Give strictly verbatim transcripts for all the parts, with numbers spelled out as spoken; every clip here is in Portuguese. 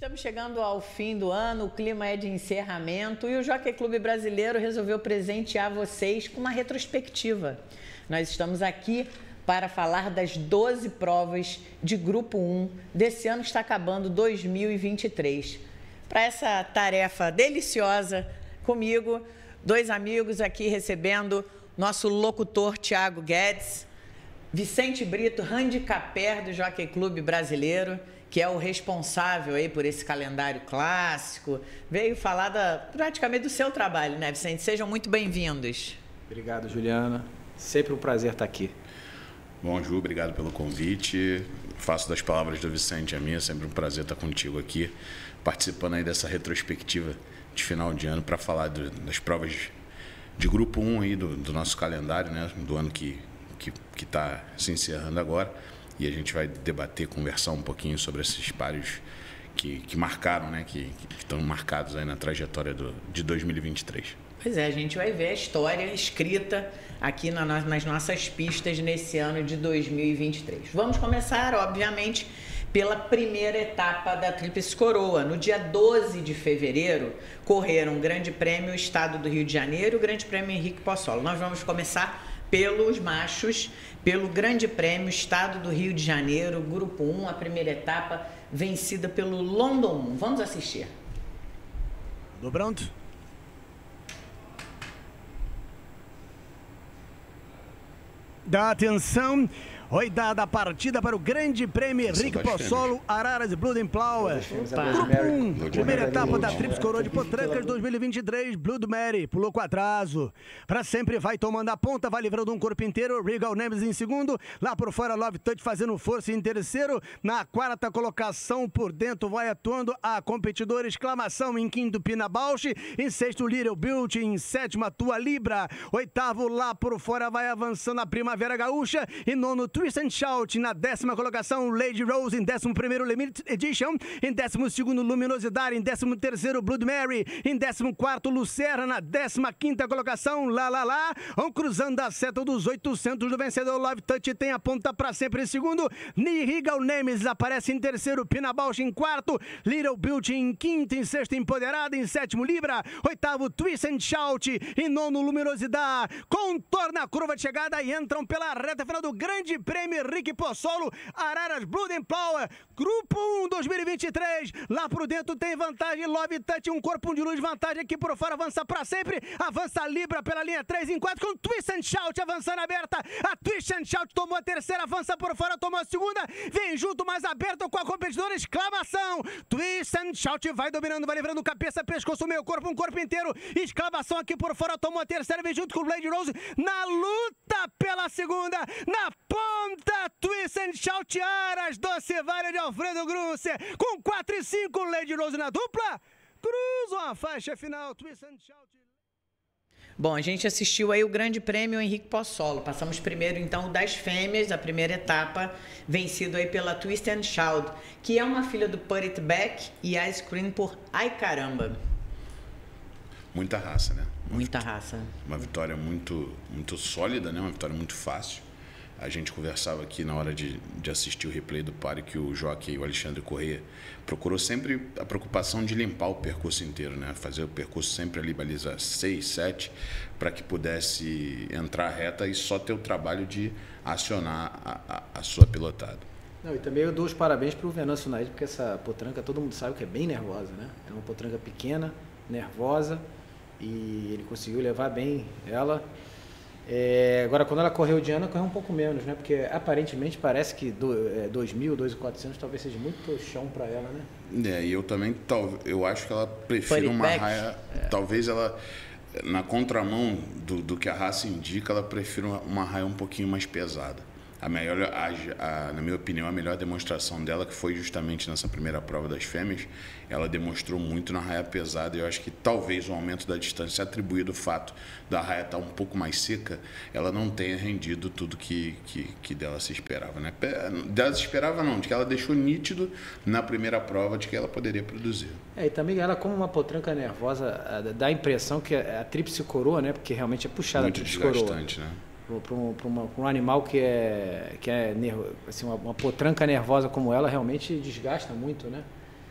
Estamos chegando ao fim do ano, o clima é de encerramento e o Jockey Clube Brasileiro resolveu presentear vocês com uma retrospectiva. Nós estamos aqui para falar das doze provas de Grupo um desse ano que está acabando dois mil e vinte e três. Para essa tarefa deliciosa, comigo, dois amigos aqui recebendo nosso locutor Thiago Guedes, Vicente Brito, handicapper do Jockey Clube Brasileiro, que é o responsável aí por esse calendário clássico, veio falar da, praticamente do seu trabalho, né, Vicente? Sejam muito bem-vindos. Obrigado, Juliana. Sempre um prazer estar aqui. Bom, Ju, obrigado pelo convite. Faço das palavras do Vicente a minha, sempre um prazer estar contigo aqui, participando aí dessa retrospectiva de final de ano para falar do, das provas de Grupo um aí do, do nosso calendário, né, do ano que que que está se encerrando agora. E a gente vai debater, conversar um pouquinho sobre esses páreos que, que marcaram, né, que, que estão marcados aí na trajetória do, de dois mil e vinte e três. Pois é, a gente vai ver a história escrita aqui na, nas nossas pistas nesse ano de dois mil e vinte e três. Vamos começar, obviamente, pela primeira etapa da Tríplice Coroa. No dia doze de fevereiro, correram o Grande Prêmio Estado do Rio de Janeiro e o Grande Prêmio Henrique Pozzolo. Nós vamos começar pelos machos, pelo Grande Prêmio Estado do Rio de Janeiro, Grupo um, a primeira etapa vencida pelo London um. Vamos assistir. Tudo pronto? Dá atenção. Oi, dada a partida para o Grande Prêmio Henrique Pozzolo, Araras Blood-and-Plower. Grupo um, primeira etapa da Tríplice Coroa de Potrancas dois mil e vinte e três, Blood Mary, pulou com atraso. Para sempre vai tomando a ponta, vai livrando um corpo inteiro, Regal Nemes em segundo, lá por fora Love Touch fazendo força em terceiro, na quarta colocação por dentro vai atuando a competidora exclamação em quinto Pina Bausch, em sexto Little Beauty, em sétimo atua Libra, oitavo lá por fora vai avançando a Primavera Gaúcha, e nono Twist and Shout, na décima colocação Lady Rose, em décimo primeiro Limited Edition, em décimo segundo Luminosidade, em décimo terceiro Blood Mary, em décimo quarto Lucerna, na décima quinta colocação La La La, vão cruzando a seta dos oitocentos do vencedor Love Touch, tem a ponta para sempre em segundo, Regal Nemes aparece em terceiro, Pina Bausch em quarto, Little Beauty em quinto, em sexto Empoderada, em sétimo Libra, oitavo Twist and Shout, em nono Luminosidade, contorna a curva de chegada e entram pela reta final do Grande Prêmio Henrique Pozzolo, Araras Blood-and-Plower, Grupo um dois mil e vinte e três, lá por dentro tem vantagem Love Touch, um corpo de luz, vantagem aqui por fora, avança pra sempre, avança Libra pela linha três em quatro, com Twist and Shout avançando aberta, a Twist and Shout tomou a terceira, avança por fora, tomou a segunda, vem junto mais aberto com a competidora, exclamação, Twist and Shout vai dominando, vai livrando cabeça, pescoço, meio corpo, um corpo inteiro, exclamação aqui por fora, tomou a terceira, vem junto com o Lady Rose, na luta pela segunda, na ponta, Twist and Shout, Aras, Doce Vale de Alfredo Grunce, com quatro e cinco, Lady Rose na dupla, cruzam a faixa final, Twist and Shout. Bom, a gente assistiu aí o Grande Prêmio Henrique Pozzolo. Passamos primeiro, então, das fêmeas, a primeira etapa, vencido aí pela Twist and Shout, que é uma filha do Put It Back e Ice Cream por Ai Caramba. Muita raça, né? Uma Muita raça. Uma vitória muito, muito sólida, né? Uma vitória muito fácil. A gente conversava aqui na hora de, de assistir o replay do páreo que o jockey, o Alexandre Corrêa, procurou sempre a preocupação de limpar o percurso inteiro, né? Fazer o percurso sempre ali, baliza seis, sete, para que pudesse entrar reta e só ter o trabalho de acionar a, a, a sua pilotada. Não, e também eu dou os parabéns para o Venâncio Naide, porque essa potranca todo mundo sabe que é bem nervosa, né? É uma potranca pequena, nervosa, e ele conseguiu levar bem ela. É, agora, quando ela correu de ano, correu um pouco menos, né? Porque aparentemente parece que do, é, dois mil, dois mil e quatrocentos talvez seja muito chão para ela, né? É, e eu também, tal, eu acho que ela prefere uma raia, é. talvez ela, na contramão do, do que a raça indica, ela prefere uma, uma raia um pouquinho mais pesada. A melhor, a, a, na minha opinião, a melhor demonstração dela, que foi justamente nessa primeira prova das fêmeas, ela demonstrou muito na raia pesada, e eu acho que talvez o aumento da distância, atribuído o fato da raia estar um pouco mais seca, ela não tenha rendido tudo que, que, que dela se esperava, né? Dela se esperava não, de que ela deixou nítido na primeira prova de que ela poderia produzir. É, e também ela, como uma potranca nervosa, dá a impressão que a Tríplice Coroa, né? Porque realmente é puxada a Tríplice Coroa. Muito desgastante, né? Para um, um animal que é, que é nervo, assim, uma, uma potranca nervosa como ela, realmente desgasta muito, né?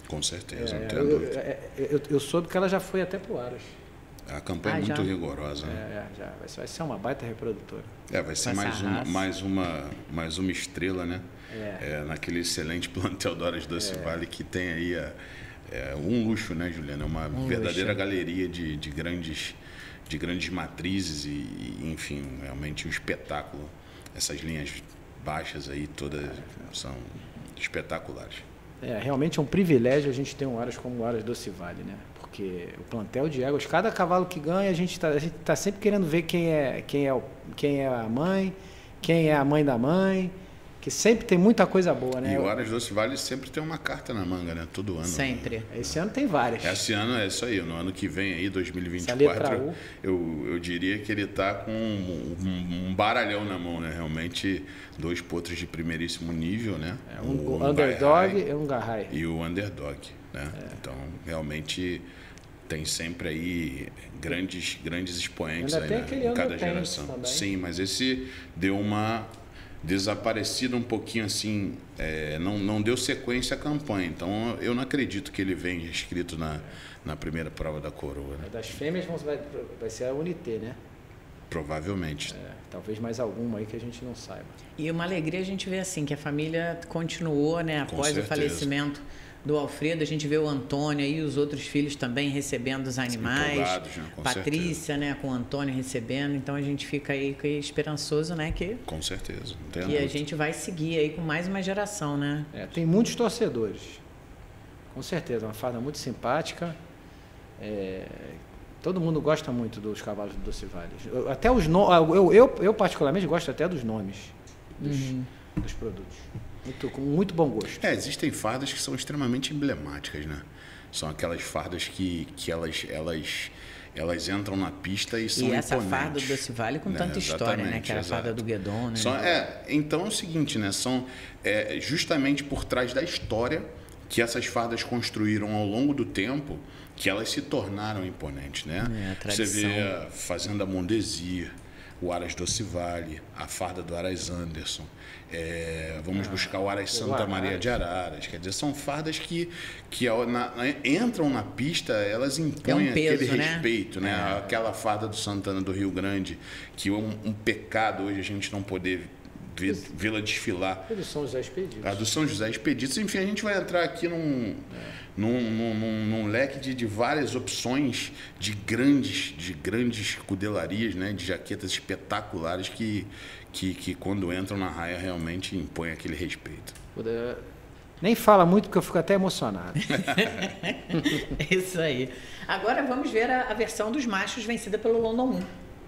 Com certeza, é, não tenho eu, dúvida. Eu, eu, eu soube que ela já foi até pro Aras. A campanha ah, é muito já. rigorosa, né? É, já. Vai ser uma baita reprodutora. É, vai ser mais uma, mais, uma, mais uma estrela, né? É. É, naquele excelente plantel do Aras Doce é. Vale, que tem aí a, é, um luxo, né, Juliana? É uma um verdadeira luxo. galeria de, de, grandes, de grandes matrizes e, e, enfim, realmente um espetáculo. Essas linhas baixas aí todas são espetaculares. É, realmente é um privilégio a gente ter um Aras como o Aras Doce Vale, né? Porque o plantel de éguas, cada cavalo que ganha, a gente está tá sempre querendo ver quem é, quem, é o, quem é a mãe, quem é a mãe da mãe, que sempre tem muita coisa boa, né? E o Aras Doce Vale sempre tem uma carta na manga, né? Todo ano. Sempre. Né? Esse ano tem várias. Esse ano é isso aí. No ano que vem, aí, dois mil e vinte e quatro, eu, eu diria que ele está com um, um, um baralhão na mão, né? Realmente, dois potros de primeiríssimo nível, né? É, um, o, o Underdog e um Garrai. E o Underdog, né? É. Então, realmente, tem sempre aí grandes, grandes expoentes aí, né? Em cada geração. Também. Sim, mas esse deu uma desaparecida um pouquinho assim, é, não, não deu sequência à campanha. Então, eu não acredito que ele venha inscrito na, na primeira prova da coroa. Né? Das fêmeas vai, vai ser a Unité, né? Provavelmente. É, talvez mais alguma aí que a gente não saiba. E uma alegria a gente ver assim, que a família continuou, né? Após o falecimento do Alfredo, a gente vê o Antônio e os outros filhos também recebendo os animais. Né? Com Patrícia, certeza. né, com o Antônio recebendo. Então a gente fica aí esperançoso, né, que com certeza. Não tem que a gente vai seguir aí com mais uma geração, né? É, tem muitos torcedores. Com certeza, uma farda muito simpática. É, todo mundo gosta muito dos cavalos do Doce Vale. Eu, até os no, eu, eu, eu particularmente gosto até dos nomes dos, uhum. dos produtos. Muito, com muito bom gosto. É, existem fardas que são extremamente emblemáticas, né? São aquelas fardas que, que elas, elas, elas entram na pista e são imponentes. E essa farda do Doce Vale com tanta é, história, né? Que era a farda do Guedon, né? Só, é, então é o seguinte, né? São é, justamente por trás da história que essas fardas construíram ao longo do tempo que elas se tornaram imponentes, né? É, a tradição. Você vê a Fazenda Mondesir, o Aras Doce Vale, a farda do Aras Anderson. É, vamos ah, buscar o Aras Santa Maria de Araras. Quer dizer, são fardas que, que na, na, entram na pista, elas impõem um peso, aquele né? respeito, né? É. Aquela farda do Santana do Rio Grande, que é um, um pecado hoje a gente não poder vê-la desfilar. A do São José Expeditos. A do São José Expeditos. Enfim, a gente vai entrar aqui num, é. num, num, num, num leque de, de várias opções de grandes, de grandes cudelarias, né? De jaquetas espetaculares que, que, que quando entram na raia realmente impõem aquele respeito. Nem fala muito porque eu fico até emocionado. Isso aí. Agora vamos ver a, a versão dos machos vencida pelo London Moon.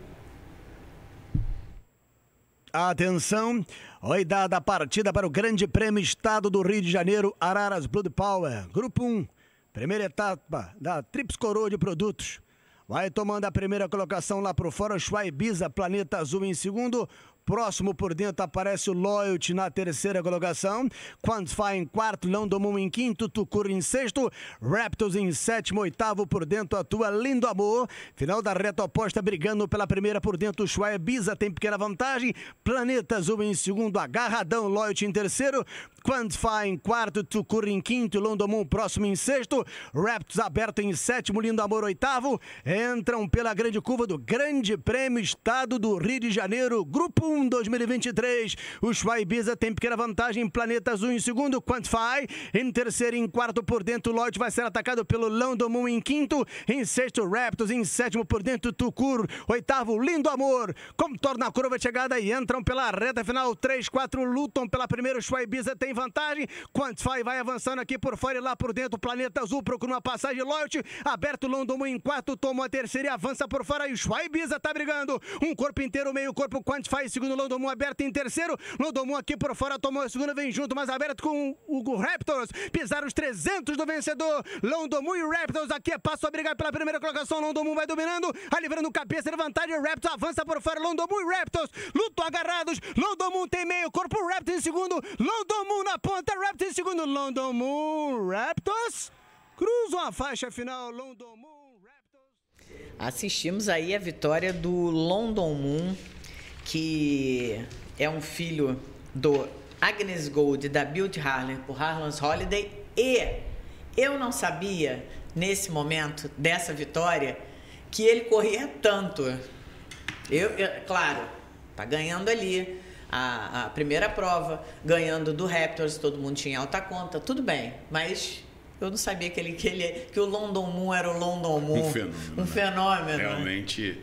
Atenção, foi dada a partida para o Grande Prêmio Estado do Rio de Janeiro, Araras Blood Power. Grupo um, primeira etapa da Trips Coroa de Produtos. Vai tomando a primeira colocação lá por fora, Schweibiza, Planeta Azul em segundo. Próximo por dentro aparece o Loyalty na terceira colocação. Quantify em quarto, London em quinto, Tucur em sexto, Raptors em sétimo, oitavo por dentro atua Lindo Amor. Final da reta oposta brigando pela primeira por dentro, Schweibiza tem pequena vantagem. Planeta Azul em segundo, agarradão, Loyalty em terceiro, Quantify em quarto, Tucur em quinto, London próximo em sexto, Raptors aberto em sétimo, Lindo Amor oitavo. Entram pela grande curva do Grande Prêmio Estado do Rio de Janeiro, Grupo um dois mil e vinte e três. O Schweibiza tem pequena vantagem, Planeta Azul em segundo, Quantify em terceiro e em quarto por dentro, Lloyd vai ser atacado pelo London Moon em quinto, em sexto Raptors, em sétimo por dentro Tucur, oitavo Lindo Amor, contorna a curva de chegada e entram pela reta final, três, quatro lutam pela primeira, o Schweibiza tem vantagem, Quantify vai avançando aqui por fora e lá por dentro, Planeta Azul procura uma passagem, Lloyd aberto, London Moon em quarto, toma a terceira e avança por fora e o Schweibiza tá brigando, um corpo inteiro, meio corpo, Quantify segundo, London Moon aberto em terceiro, London Moon aqui por fora, tomou a segunda, vem junto, mas aberto com o Raptors, pisaram os trezentos do vencedor, London Moon e Raptors aqui passam a brigar pela primeira colocação, London Moon vai dominando, ali livrando cabeça de vantagem, Raptors avança por fora, London Moon e Raptors lutam agarrados, London Moon tem meio corpo, Raptors em segundo, London Moon na ponta, Raptors em segundo, London Moon, Raptors cruzam a faixa final, London Moon, Raptors. Assistimos aí a vitória do London Moon, que é um filho do Agnes Gold da Beauty Harley por Harlan's Holiday, e Eu não sabia, nesse momento dessa vitória, que ele corria tanto. Eu, eu claro, tá ganhando ali a, a primeira prova, ganhando do Raptors, todo mundo tinha alta conta, tudo bem, mas eu não sabia que, ele, que, ele, que o London Moon era o London Moon. Um fenômeno. Um fenômeno. Né? Realmente,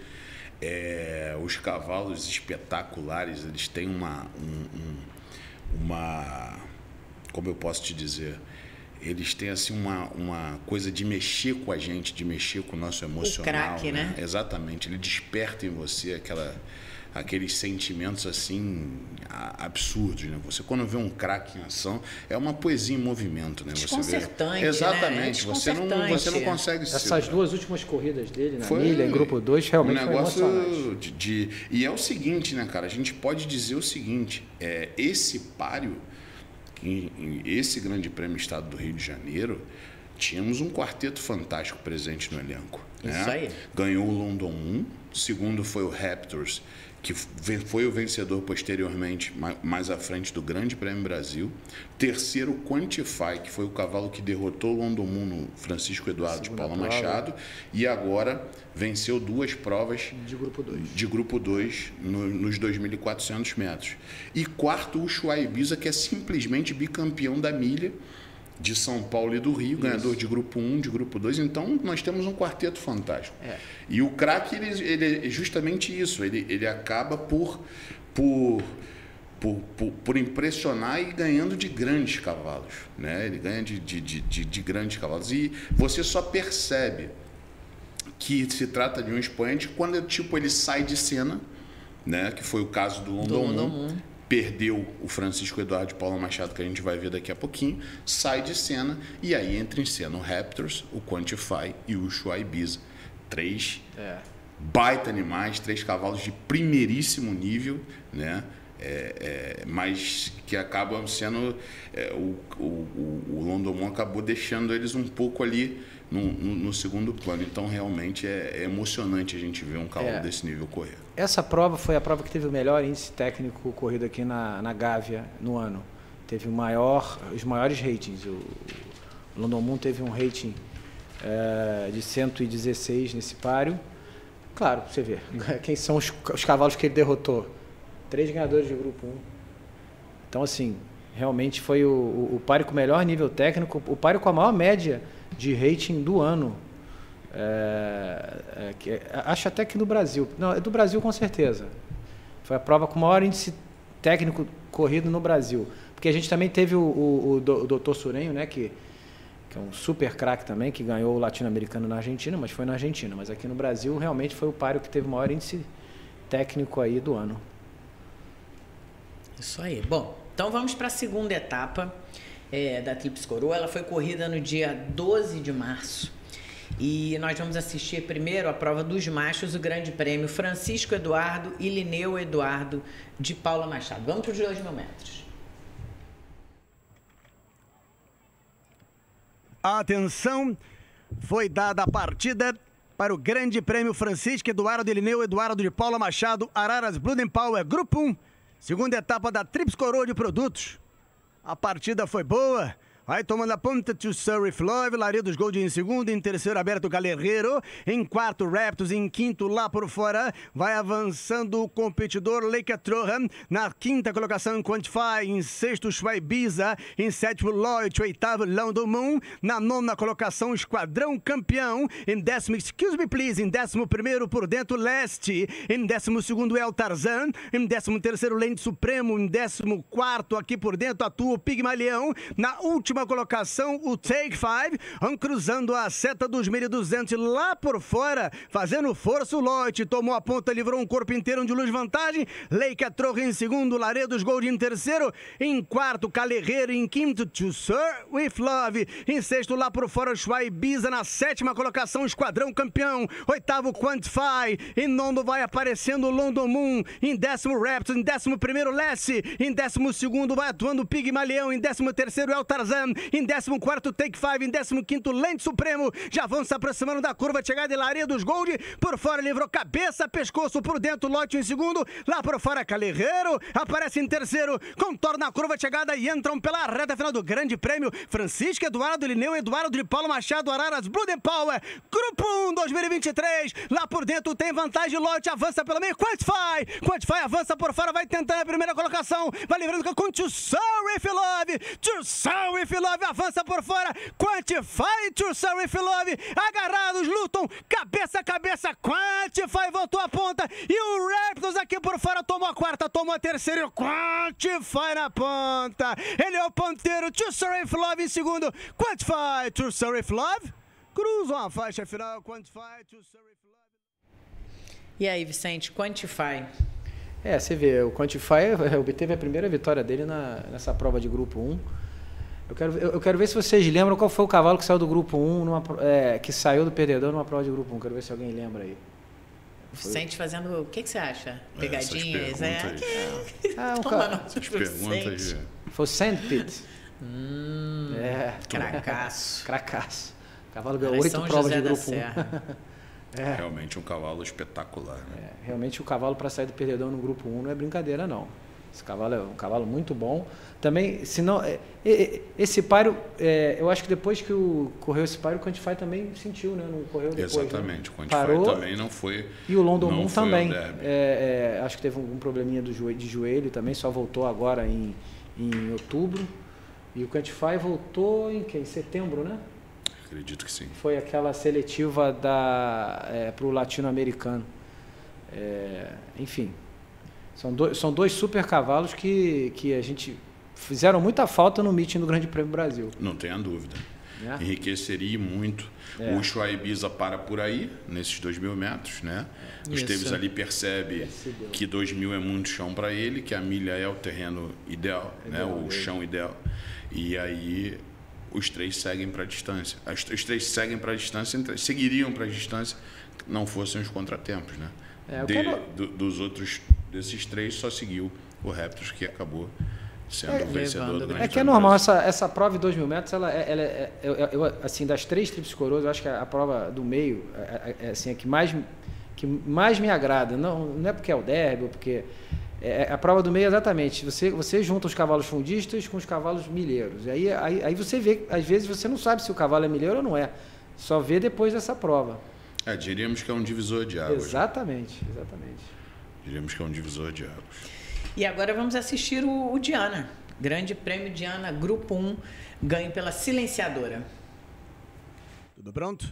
é, os cavalos espetaculares, eles têm uma, um, um, uma... Como eu posso te dizer? Eles têm assim uma, uma coisa de mexer com a gente, de mexer com o nosso emocional. O craque, né? né? Exatamente. Ele desperta em você aquela, aqueles sentimentos assim absurdos, né? Você quando vê um craque em ação, é uma poesia em movimento, né? Desconcertante, você vê... Exatamente. Né? Você não, você não consegue... Essas ser... duas últimas corridas dele na foi... milha, em grupo dois, realmente um negócio foi emocionante. De, de... E é o seguinte, né, cara? A gente pode dizer o seguinte, é, esse páreo, em, em esse grande prêmio Estado do Rio de Janeiro, tínhamos um quarteto fantástico presente no elenco. Isso né? aí. Ganhou o London Moon, segundo foi o Raptors, que foi o vencedor posteriormente, mais à frente do Grande Prêmio Brasil. Terceiro, Quantify, que foi o cavalo que derrotou o London Moon no Francisco Eduardo de Paula Machado. E agora venceu duas provas de grupo dois, de grupo dois no, nos dois mil e quatrocentos metros. E quarto, o Ushuaia Ibiza, que é simplesmente bicampeão da milha, de São Paulo e do Rio, isso. Ganhador de grupo um, de grupo dois. Então, nós temos um quarteto fantástico. É. E o craque, ele, ele é justamente isso. Ele, ele acaba por, por, por, por, por impressionar e ganhando de grandes cavalos. Né? Ele ganha de, de, de, de grandes cavalos. E você só percebe que se trata de um expoente quando tipo, ele sai de cena, né? Que foi o caso do London Moon. Perdeu o Francisco Eduardo de Paula Machado, que a gente vai ver daqui a pouquinho, sai de cena e aí entra em cena o Raptors, o Quantify e o Ushuaia Ibiza. Três é. baita animais, três cavalos de primeiríssimo nível, né? É, é, mas que acabam sendo... É, o, o, o London Moon acabou deixando eles um pouco ali no, no, no segundo plano. Então, realmente, é, é emocionante a gente ver um cavalo é. desse nível correr. Essa prova foi a prova que teve o melhor índice técnico corrido aqui na, na Gávea no ano. Teve o maior, os maiores ratings. O, o London Moon teve um rating é, de cento e dezesseis nesse páreo. Claro, você vê, quem são os, os cavalos que ele derrotou? Três ganhadores de grupo um. Então, assim, realmente foi o, o, o páreo com o melhor nível técnico, o páreo com a maior média de rating do ano. É, é, que, acho até que no Brasil. Não, é do Brasil com certeza. Foi a prova com o maior índice técnico corrido no Brasil. Porque a gente também teve o, o, o doutor Surenho, né, que, que é um super craque também, que ganhou o latino-americano na Argentina, mas foi na Argentina. Mas aqui no Brasil realmente foi o páreo que teve o maior índice técnico aí do ano. Isso aí. Bom, então vamos para a segunda etapa é, da Tríplice Coroa. Ela foi corrida no dia doze de março. E nós vamos assistir primeiro a prova dos machos, o Grande Prêmio Francisco Eduardo e Linneu Eduardo de Paula Machado. Vamos para os dois mil metros. Atenção, foi dada a partida para o Grande Prêmio Francisco Eduardo e Linneu Eduardo de Paula Machado, Araras Blood and Power, Grupo um. Segunda etapa da Tríplice Coroa de produtos. A partida foi boa. Vai tomando a ponta to Surrey Love, Laredos Gold em segundo, em terceiro aberto Galerreiro, em quarto Raptors, em quinto lá por fora, vai avançando o competidor Leica Trohan, na quinta colocação Quantify, em sexto Ushuaia Ibiza, em sétimo Lloyd, oitavo London Moon, na nona colocação Esquadrão Campeão, em décimo Excuse Me Please, em décimo primeiro por dentro Leste, em décimo segundo El Tarzan, em décimo terceiro Lente Supremo, em décimo quarto aqui por dentro atua o Pigmalião, na última colocação o Take Five, vão cruzando a seta dos mil e duzentos lá por fora, fazendo força o Lloyd, tomou a ponta, livrou um corpo inteiro de luz vantagem, Leica Troja em segundo, Laredos Gold em terceiro, em quarto Calerreiro, em quinto To Sir With Love, em sexto lá por fora Ushuaia Ibiza, na sétima colocação Esquadrão Campeão, oitavo Quantify, em nono vai aparecendo o London Moon, em décimo Raptors, em décimo primeiro Lessie, em décimo segundo vai atuando o Pigmalião, em décimo terceiro El Tarzan, One. Em décimo quarto, Take Five. Em décimo quinto, Lente Supremo. Já vão se aproximando da curva de chegada de Laria dos Gold. Por fora, livrou cabeça, pescoço por dentro, Lote em segundo. Lá por fora, Calerreiro. Aparece em terceiro, contorna a curva de chegada e entram pela reta final do Grande Prêmio. Francisco Eduardo Lineu, Eduardo de Paulo Machado, Araras, Blood and Power. Grupo um dois mil e vinte e três. Lá por dentro tem vantagem, Lote avança pelo meio. Quantify. Quantify avança por fora, vai tentando a primeira colocação. Vai livrando com To Sorry If Love. To Sorry If Love avança por fora. Quantify, To Sorry If Love. Agarrados, lutam cabeça a cabeça. Quantify voltou a ponta. E o Raptors aqui por fora tomou a quarta, tomou a terceira. E o Quantify na ponta. Ele é o ponteiro. To Sorry If Love em segundo. Quantify, To Sorry If Love. Cruzam a faixa final. Quantify, To Sorry If Love. E aí, Vicente, Quantify? É, você vê, o Quantify obteve a primeira vitória dele na, nessa prova de grupo um. Eu quero, eu, eu quero ver se vocês lembram qual foi o cavalo que saiu do grupo um, numa, é, que saiu do perdedor numa prova de grupo um. Quero ver se alguém lembra aí. Vicente fazendo... O que, que você acha? Pegadinhas, é? Ah, um ca... Essas perguntas... Foi o Sandpit. Hum, é. Cracaço. Cracaço. O cavalo ganhou oito provas de grupo um. É. Realmente um cavalo espetacular. Né? É, realmente o cavalo para sair do perdedor no grupo um não é brincadeira, não. Esse cavalo é um cavalo muito bom. Também, se não, é, é, esse páreo, é, eu acho que depois que o, correu esse páreo, o Quantify também sentiu, né? Não correu depois. Exatamente, né? o Quantify Parou, também não foi. E o London Moon também. É, é, acho que teve um, um probleminha do joelho, de joelho também, só voltou agora em, em outubro. E o Quantify voltou em, que, em setembro, né? Acredito que sim. Foi aquela seletiva é, para o latino-americano. É, enfim, são dois, são dois super cavalos que, que a gente fizeram muita falta no meeting do Grande Prêmio Brasil. Não tenha dúvida. É. Enriqueceria muito. É. O Ushuaia Ibiza para por aí, nesses dois mil metros. Né? É. O Esteves ali percebe Percebeu. que dois mil é muito chão para ele, que a milha é o terreno ideal, ideal né? o mesmo. chão ideal. E aí... os três seguem para a distância. Os três seguem para a distância, seguiriam para a distância, não fossem os contratempos, né? É, De, quero... do, dos outros, desses três, só seguiu o Raptors, que acabou sendo é, o vencedor do Grande É que é normal, essa, essa prova de dois mil metros, ela, ela é, eu, eu, assim, das três tríplices coroas, eu acho que a, a prova do meio é, é, assim, é que mais, que mais me agrada. Não, não é porque é o derby, ou porque... É, a prova do meio, exatamente, você, você junta os cavalos fundistas com os cavalos milheiros. E aí, aí, aí você vê, às vezes você não sabe se o cavalo é milheiro ou não é. Só vê depois dessa prova. É, diríamos que é um divisor de águas. Exatamente, exatamente. Diríamos que é um divisor de águas. E agora vamos assistir o, o Diana. Grande Prêmio Diana, Grupo um, ganho pela Silenciadora. Tudo pronto?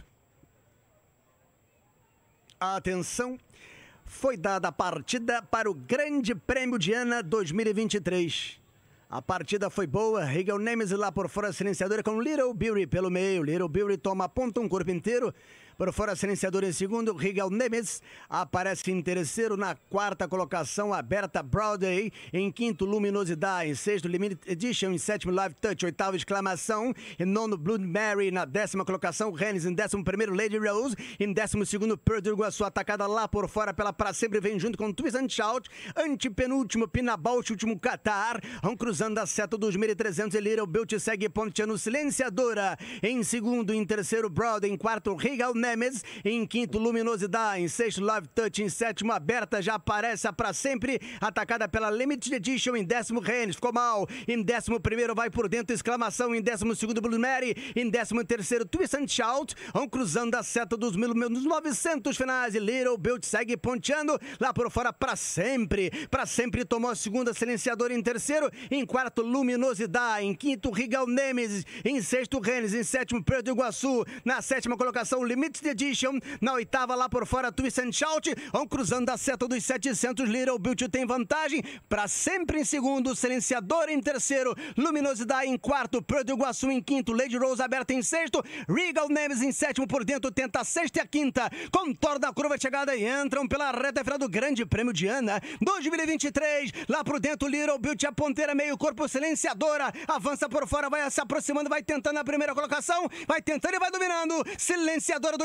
Atenção! Foi dada a partida para o Grande Prêmio Diana dois mil e vinte e três. A partida foi boa, Regal Nemesis lá por fora, silenciadora com Little Beauty pelo meio. Little Beauty toma a ponta, um corpo inteiro. Por fora, silenciador em segundo, Regal Nemesis aparece em terceiro. Na quarta colocação, Aberta Broadway. Em quinto, Luminosidade. Em sexto, Limited Edition. Em sétimo, Live Touch. Oitavo, Exclamação. Em nono, Blood Mary. Na décima colocação, Rennes. Em décimo primeiro, Lady Rose. Em décimo segundo, Perdue Iguaçu. Atacada lá por fora pela Pra Sempre. Vem junto com Twist and Shout. Antepenúltimo, Pinabaut. Último, Qatar. Vão cruzando a seta dos mil e trezentos. E Little Beauty segue ponteando Silenciadora. Em segundo, em terceiro, Broadway. Em quarto, Regal Nemesis. Em quinto, Luminosidade. Em sexto, Live Touch. Em sétimo, Aberta. Já aparece a Pra Sempre. Atacada pela Limited Edition. Em décimo, Rennes. Ficou mal. Em décimo primeiro, vai por dentro. Exclamação. Em décimo segundo, Blue Mary. Em décimo terceiro, Twist and Shout. Vão cruzando a seta dos mil, dos novecentos finais. E Little Beauty segue ponteando. Lá por fora, Pra Sempre. Pra Sempre tomou a segunda, Silenciadora em terceiro. Em quarto, Luminosidade. Em quinto, Regal Nemesis. Em sexto, Rennes. Em sétimo, Perdue Iguaçu. Na sétima colocação, Limited Edition. Na oitava, lá por fora, Twist and Shout. Vão cruzando a seta dos setecentos. Little Beauty tem vantagem. Pra Sempre em segundo. Silenciador em terceiro. Luminosidade em quarto. Perdue Iguaçu em quinto. Lady Rose Aberta em sexto. Regal Nemesis em sétimo por dentro. Tenta a sexta e a quinta. Contorna a curva de chegada e entram pela reta final do Grande Prêmio Diana dois mil e vinte e três. Lá por dentro, Little Beauty, a ponteira, meio corpo, Silenciadora. Avança por fora, vai se aproximando, vai tentando a primeira colocação. Vai tentando e vai dominando. Silenciadora do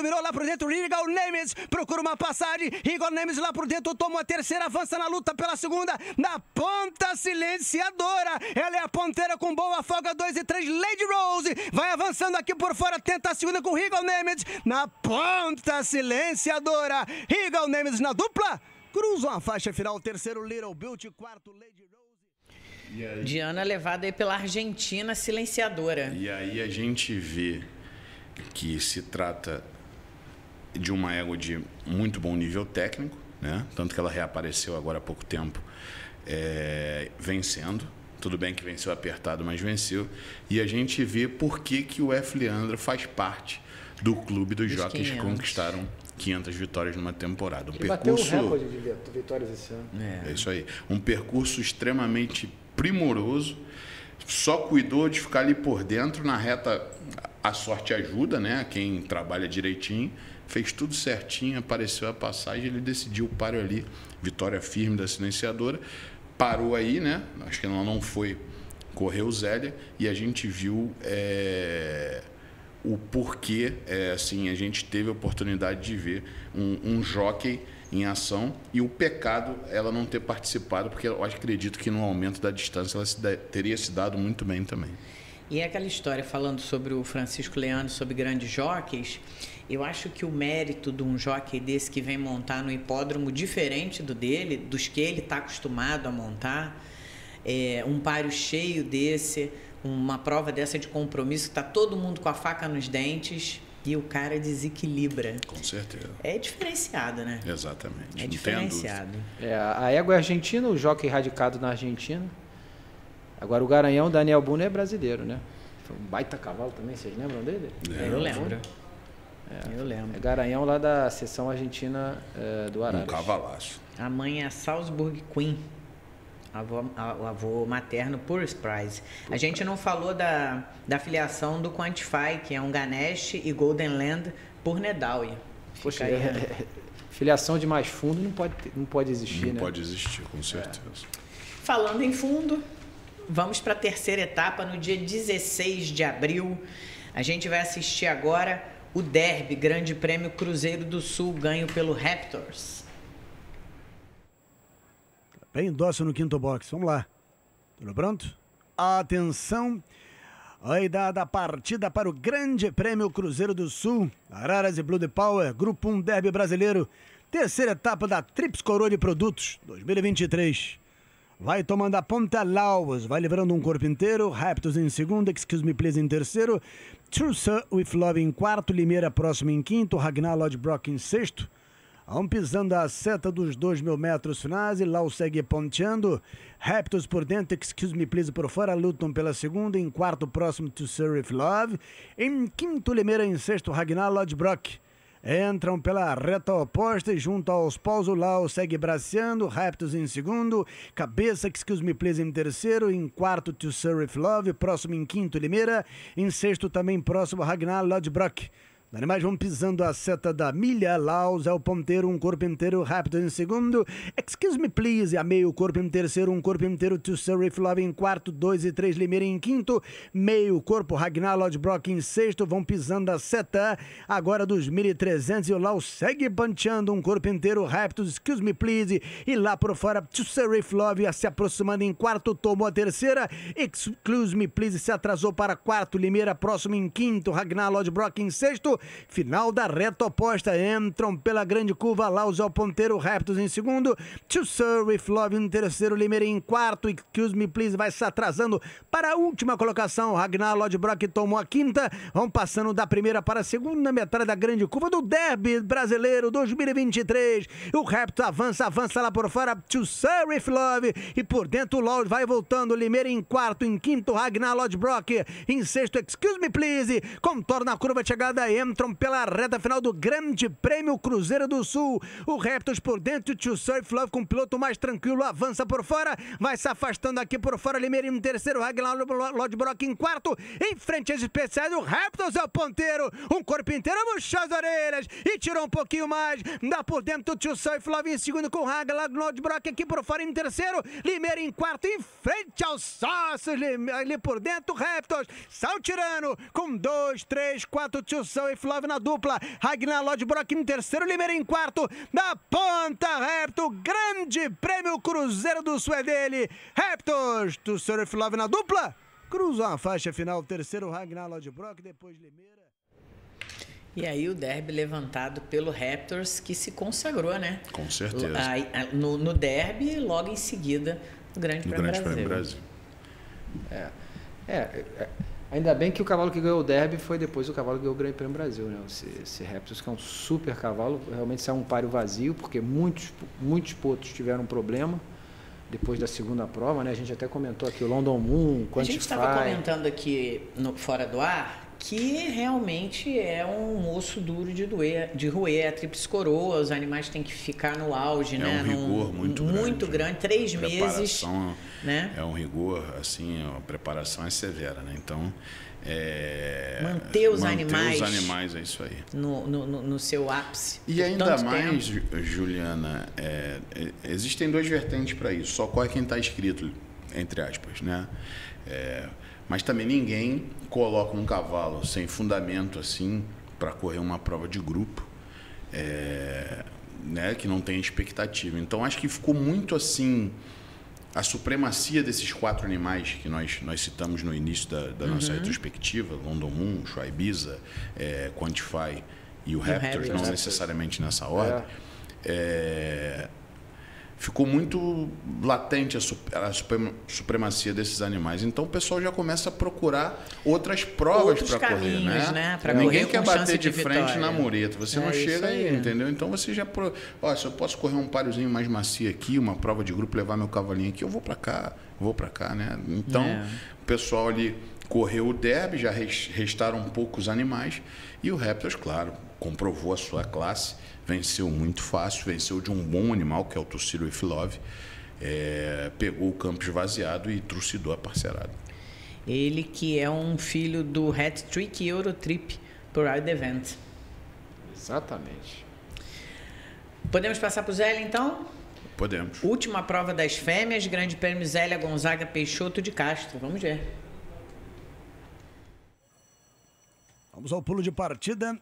dominou lá por dentro, Regal Nemes procura uma passagem, Regal Nemes lá por dentro, toma a terceira, avança na luta pela segunda, na ponta silenciadora, ela é a ponteira com boa folga, dois e três, Lady Rose, vai avançando aqui por fora, tenta a segunda com Regal Nemes, na ponta silenciadora, Regal Nemes na dupla, cruzam a faixa final, terceiro Little Beauty, quarto Lady Rose. Diana levada aí pela Argentina silenciadora. E aí a gente vê que se trata de uma égua de muito bom nível técnico, né? Tanto que ela reapareceu agora há pouco tempo é, vencendo. Tudo bem que venceu apertado, mas venceu. E a gente vê por que, que o F. Leandra faz parte do clube dos jockeys que conquistaram quinhentas vitórias numa temporada. Um Ele percurso... bateu o recorde de vitórias esse ano. É. é isso aí. Um percurso extremamente primoroso. Só cuidou de ficar ali por dentro. Na reta, a sorte ajuda, né? Quem trabalha direitinho. Fez tudo certinho, apareceu a passagem, ele decidiu o páreo ali. Vitória firme da silenciadora. Parou aí, né? Acho que ela não foi correr o Zélia. E a gente viu... É... o porquê, é, assim, a gente teve a oportunidade de ver um, um jockey em ação e o pecado ela não ter participado, porque eu acredito que no aumento da distância ela se da, teria se dado muito bem também. E é aquela história, falando sobre o Francisco Leandro, sobre grandes jockeys, eu acho que o mérito de um jockey desse que vem montar no hipódromo diferente do dele, dos que ele está acostumado a montar, é, um páreo cheio desse, uma prova dessa de compromisso, que está todo mundo com a faca nos dentes e o cara desequilibra. Com certeza. É diferenciado, né? Exatamente. É diferenciado. É, a égua é argentina, o jockey radicado na Argentina. Agora o garanhão, Daniel Buno, é brasileiro, né? Foi um baita cavalo também, vocês lembram dele? É, eu lembro. É, eu lembro. É garanhão lá da seção argentina é, do Araras. Um cavalaço. A mãe é Salzburg Queen. Avô, o avô materno, Purse Prize. A gente não falou da, da filiação do Quantify, que é um Ganesh e Golden Land por Nedawi. Poxa, é, é, filiação de mais fundo não pode, não pode existir, não né? Não pode existir, com certeza. É. Falando em fundo, vamos para a terceira etapa no dia dezesseis de abril. A gente vai assistir agora o Derby, Grande Prêmio Cruzeiro do Sul, ganho pelo Raptors. Bem dócil no quinto box. Vamos lá. Tudo pronto? Atenção. Aí dada a partida para o Grande Prêmio Cruzeiro do Sul. Araras e Blood Power, Grupo um Derby Brasileiro. Terceira etapa da Trips Coroa de Produtos dois mil e vinte e três. Vai tomando a ponta Laus. Vai livrando um corpo inteiro. Raptors em segundo. Excuse Me Please em terceiro. True Sir With Love em quarto. Limeira próximo em quinto. Ragnar Lodbrok em sexto. Vão pisando a seta dos dois mil metros finais e Lau segue ponteando. Raptors por dentro, Excuse Me Please por fora, lutam pela segunda. Em quarto, próximo, To Serve Love. Em quinto, Limeira. Em sexto, Ragnar Lodbrok. Entram pela reta oposta e junto aos paus o Lau segue braceando. Raptors em segundo. Cabeça, Excuse Me Please em terceiro. Em quarto, To Serve Love. Próximo em quinto, Limeira. Em sexto, também próximo, Ragnar Lodbrok. Os animais vão pisando a seta da milha. Laus é o ponteiro, um corpo inteiro. Rápido em segundo. Excuse Me Please a meio corpo em terceiro, um corpo inteiro. To Serif Love em quarto, dois e três. Limeira em quinto. Meio corpo. Ragnar Lodbrok em sexto. Vão pisando a seta agora dos mil e trezentos. E o Laus segue panteando um corpo inteiro. Rápido, Excuse Me Please. E lá por fora, To Serif Love se aproximando em quarto. Tomou a terceira. Excuse Me Please se atrasou para quarto. Limeira próximo em quinto. Ragnar Lodbrok em sexto. Final da reta oposta, entram pela grande curva, Laus ao ponteiro, Raptors em segundo, To Sir With Love em terceiro, Limeira em quarto, Excuse Me Please vai se atrasando para a última colocação, Ragnar Lodbrok tomou a quinta, vão passando da primeira para a segunda metade da grande curva do Derby Brasileiro dois mil e vinte e três, o Raptors avança, avança lá por fora, To Sir With Love, e por dentro o Laus vai voltando, Limeira em quarto, em quinto, Ragnar Lodbrok, em sexto, Excuse Me Please, contorna a curva de chegada, entra entram pela reta final do Grande Prêmio Cruzeiro do Sul. O Raptors por dentro, To Surf Love com o piloto mais tranquilo, avança por fora, vai se afastando aqui por fora, Limeira em terceiro, Ragnar Lodbrok em quarto, em frente às especiais, o Raptors é o ponteiro, um corpo inteiro, murchou as orelhas e tirou um pouquinho mais, dá por dentro, To Surf Love em segundo com Ragnar Lodbrok aqui por fora em terceiro, Limeira em quarto, em frente aos sócios, ali por dentro, Raptors, saiu tirando com dois, três, quatro, To Surf Surf Love na dupla, Ragnar Lodbrok em terceiro, Limeira em quarto, na ponta reta, o grande prêmio Cruzeiro do Sul é dele, Raptors do Surf Love na dupla, cruzou a faixa final, terceiro Ragnar Lodbrok, depois Limeira. E aí o derby levantado pelo Raptors, que se consagrou, né? Com certeza. No, no derby e logo em seguida no Grande Prêmio Brasil. Grande Prêmio Brasil. É, é, é, ainda bem que o cavalo que ganhou o derby foi depois o cavalo que ganhou o Grande Prêmio Brasil, né? Esse, esse Raptors, que é um super cavalo, realmente saiu um páreo vazio, porque muitos, muitos potros tiveram problema depois da segunda prova, né? A gente até comentou aqui o London Moon, Quantify. A gente estava comentando aqui no, fora do ar que realmente é um osso duro de, doer, de roer, a tríplice coroa, os animais têm que ficar no auge, é né? É um rigor Num, muito, muito grande. grande, três meses. Né? É um rigor, assim, a preparação é severa, né? Então, é, manter os manter animais, os animais é isso aí. No, no, no seu ápice. E ainda mais, tempo. Juliana, é, existem duas vertentes para isso. Só corre quem está inscrito, entre aspas, né? É, mas também ninguém coloca um cavalo sem fundamento assim para correr uma prova de grupo, é, né, que não tem expectativa. Então acho que ficou muito assim a supremacia desses quatro animais que nós, nós citamos no início da, da uhum. nossa retrospectiva, London Moon, Ibiza, é, Quantify e o Raptors, não necessariamente nessa ordem. É. É, ficou muito latente a, a supremacia desses animais. Então o pessoal já começa a procurar outras provas para correr, né? né? Pra Ninguém correr quer bater de, de frente na mureta. Você é não chega aí, aí, entendeu? Então você já... Pro... Ó, se eu posso correr um páriozinho mais macio aqui, uma prova de grupo, levar meu cavalinho aqui, eu vou para cá, vou para cá, né? Então é. o pessoal ali correu o derby, já restaram poucos animais e o Raptors, claro, comprovou a sua classe. Venceu muito fácil, venceu de um bom animal, que é o Tuxedo With Love. É, pegou o campo esvaziado e trucidou a parcerada. Ele que é um filho do Hat Trick Eurotrip Pride Event. Exatamente. Podemos passar para o Zélia, então? Podemos. Última prova das fêmeas, Grande Prêmio Zélia Gonzaga Peixoto de Castro. Vamos ver. Vamos ao pulo de partida.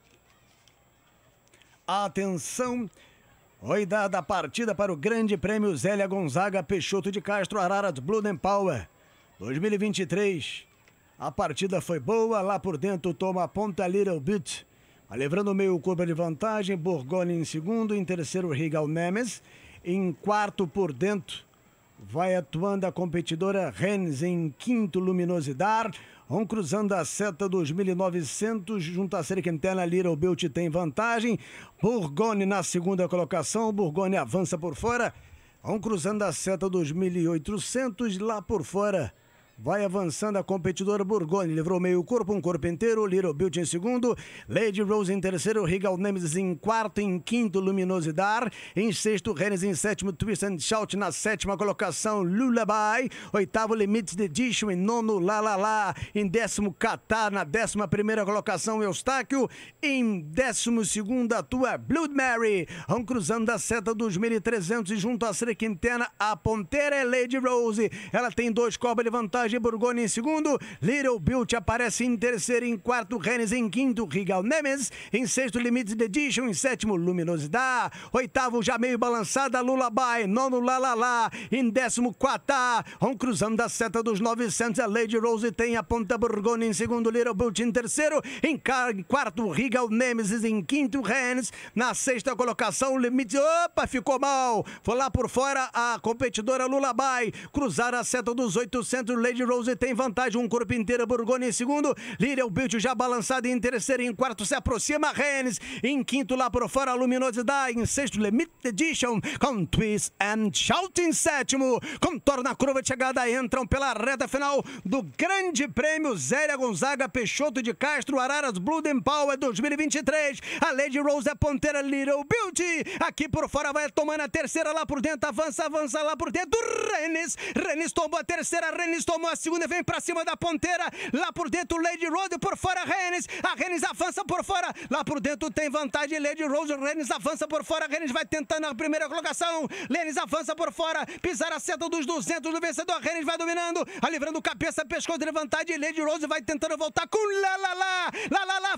Atenção, foi dada a partida para o Grande Prêmio Zélia Gonzaga Peixoto de Castro Araras Blood and Power dois mil e vinte e três. A partida foi boa, lá por dentro toma a ponta Little Bit, livrando meio curva de vantagem, Bourgogne em segundo, em terceiro Regal Nemes, em quarto por dentro vai atuando a competidora Rennes, em quinto Luminosidade. Vão cruzando a seta dos mil e novecentos, junto a Serquentena, Little Beauty tem vantagem. Bourgogne na segunda colocação, Bourgogne avança por fora. Vão cruzando a seta dos mil e oitocentos, lá por fora. Vai avançando a competidora Bourgogne, livrou meio corpo, um corpo inteiro, Little Beauty em segundo, Lady Rose em terceiro, Regal Nemesis em quarto, em quinto Luminosidade, em sexto Rennes, em sétimo Twist and Shout, na sétima colocação Lullaby, oitavo Limited Edition, em nono La La La, em décimo Qatar, na décima primeira colocação Eustáquio, em décimo segundo atua Blood Mary, vão cruzando a seta dos mil e trezentos e junto a Serquintena, a ponteira é Lady Rose, ela tem dois cobras de vantagem, Bourgogne em segundo, Little Beauty aparece em terceiro, em quarto Rennes, em quinto Regal Nemes, em sexto Limited Edition, em sétimo Luminosidade, oitavo já meio balançada Lullaby, nono La La La, em décimo Qatar, vão cruzando a seta dos novecentos, a Lady Rose tem a ponta Bourgogne em segundo, Little Beauty em terceiro, em quarto Regal Nemesis, em quinto Rennes, na sexta colocação Limite, opa, ficou mal, foi lá por fora a competidora Lullaby, cruzar a seta dos oitocentos, Lady Rose tem vantagem, um corpo inteiro, Bourgogne em segundo, Little Beauty já balançada em terceiro, em quarto se aproxima Rennes, em quinto lá por fora Luminosidade, em sexto Limited Edition, com Twist and Shout em sétimo, contorna a curva de chegada, entram pela reta final do Grande Prêmio Zélia Gonzaga Peixoto de Castro Araras Blood and Power dois mil e vinte e três, a Lady Rose é ponteira, Little Beauty, aqui por fora vai tomando a terceira, lá por dentro, avança, avança lá por dentro, Rennes, Rennes tomou a terceira, Rennes tomou a segunda, vem pra cima da ponteira, lá por dentro Lady Rose, por fora Rennes, a Rennes avança por fora, lá por dentro tem vantagem Lady Rose, Rennes avança por fora, Rennes vai tentando a primeira colocação, Rennes avança por fora, pisar a seta dos duzentos do vencedor, Rennes vai dominando, a livrando cabeça, pescoço de vantagem, Lady Rose vai tentando voltar com lá lá lá, lá lá lá,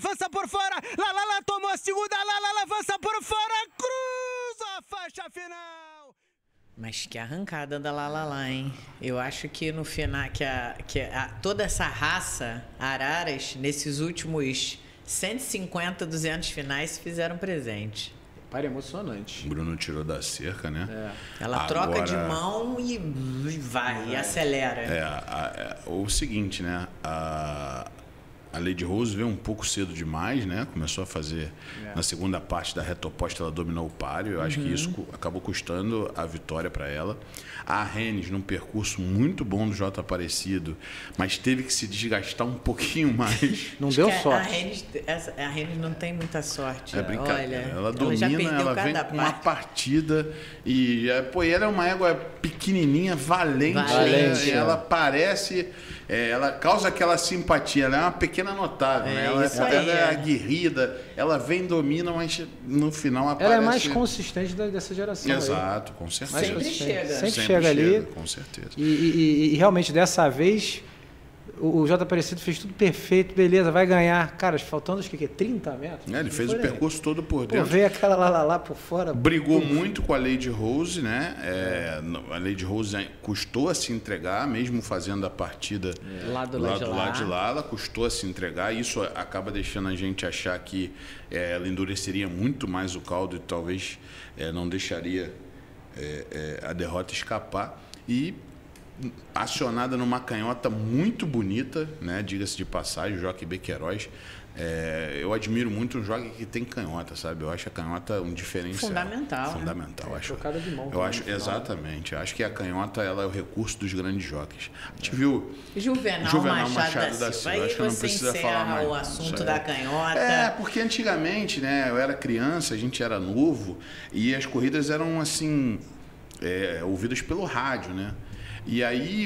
avança por fora, lá, lá, lá, tomou a segunda, lá, lá, lá, avança por fora, cruza a faixa final. Mas que arrancada da Lalala, hein? Eu acho que no final, que, a, que a, toda essa raça, Araras, nesses últimos cento e cinquenta, duzentos finais, se fizeram presente. Para emocionante. O Bruno tirou da cerca, né? É. Ela Agora, troca de mão e vai, e acelera. É, a, a, o seguinte, né? A, a Lady Rose veio um pouco cedo demais, né? Começou a fazer, é. na segunda parte da reta oposta, ela dominou o páreo. Eu acho uhum. que isso acabou custando a vitória para ela. A Rennes, num percurso muito bom do J Aparecido, mas teve que se desgastar um pouquinho mais. Não deu sorte. A Rennes, essa, a Rennes não tem muita sorte. É brincadeira. Olha, ela domina, ela, ela vem com uma partida e, pô, ela é uma égua pequenininha, valente. valente é. Ela parece... É, ela causa aquela simpatia, ela é uma pequena notável, é, né? ela, ela, ela é aguerrida, ela vem, domina, mas no final aparece... Ela é mais consistente dessa geração. Exato, aí. Com certeza. Sempre chega. Sempre, Sempre chega ali. Chega, com certeza. E, e, e realmente, dessa vez, o, o J Aparecido fez tudo perfeito, beleza, vai ganhar. Cara, faltando acho que trinta metros. É, ele fez o percurso todo por dentro. Pô, veio aquela lá, lá, lá por fora. Brigou pô. muito com a Lady Rose, né? É, a Lady Rose custou a se entregar, mesmo fazendo a partida é. lá do lá, lado, do lá. lado de lá. Ela custou a se entregar. Isso acaba deixando a gente achar que é, ela endureceria muito mais o caldo e talvez é, não deixaria é, é, a derrota escapar. E acionada numa canhota muito bonita, né? Diga-se de passagem, o Jockey Bequeiroz. É, eu admiro muito um jockey que tem canhota, sabe? Eu acho a canhota um diferencial. Fundamental. Fundamental. Né? Acho, trocada de mão. Eu acho, exatamente. Eu acho que a canhota ela é o recurso dos grandes jockeys. A gente viu Juvenal, Juvenal Machado, Machado da Silva. Aí acho que não você precisa encerra falar mais. o assunto é. da canhota. É, porque antigamente, né? Eu era criança, a gente era novo e as corridas eram assim, é, ouvidas pelo rádio, né? E aí o,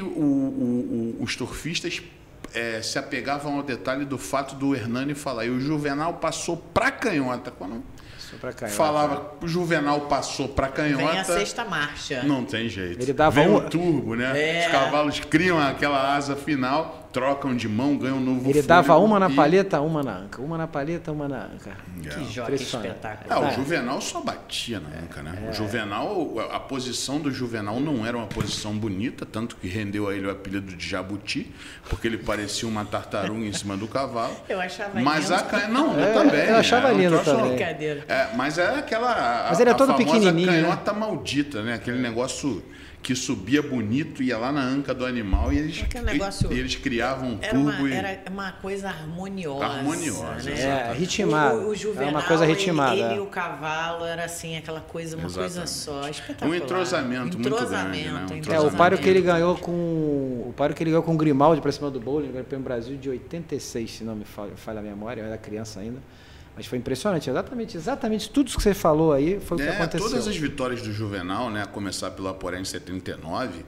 o, o, os turfistas é, se apegavam ao detalhe do fato do Hernani falar, e o Juvenal passou para canhota. Quando pra canhota. falava o Juvenal passou para canhota... Vem a sexta marcha. Não tem jeito. Ele dava Vem um... o turbo, né? É. Os cavalos criam aquela asa final, trocam de mão, ganham um novo Ele dava uma na e... palheta, uma na anca. Uma na palheta, uma na anca. É. Que jogo espetacular. Ah, o Juvenal só batia na anca, né? É. O Juvenal, a posição do Juvenal não era uma posição bonita, tanto que rendeu a ele o apelido de Jabuti, porque ele parecia uma tartaruga em cima do cavalo. Eu achava mas lindo. A... Não, é, eu também. Eu achava é, lindo também. Brincadeira. É, mas era aquela... A, mas ele é todo a famosa pequenininho, canhota né? maldita, né? Aquele negócio... que subia bonito, ia lá na anca do animal e eles, negócio, e eles criavam um era turbo. Uma, e... Era uma coisa harmoniosa. Harmoniosa, né? É, ritmado. O, o Juvenal, era uma coisa ritmada. Ele, ele é. e o cavalo era assim, aquela coisa, uma Exatamente. coisa só. Espetacular. Um entrosamento, entrosamento muito grande, né? Um É, entrosamento. o páreo que ele ganhou com o páreo que ele ganhou com o Grimaldi para cima do Bowling, ganhou pelo Brasil de oitenta e seis, se não me falha, falha a memória, eu era criança ainda. Mas foi impressionante, exatamente, exatamente tudo isso que você falou aí foi o que é, aconteceu. Todas as vitórias do Juvenal, né, a começar pelo Aporé em setenta e nove,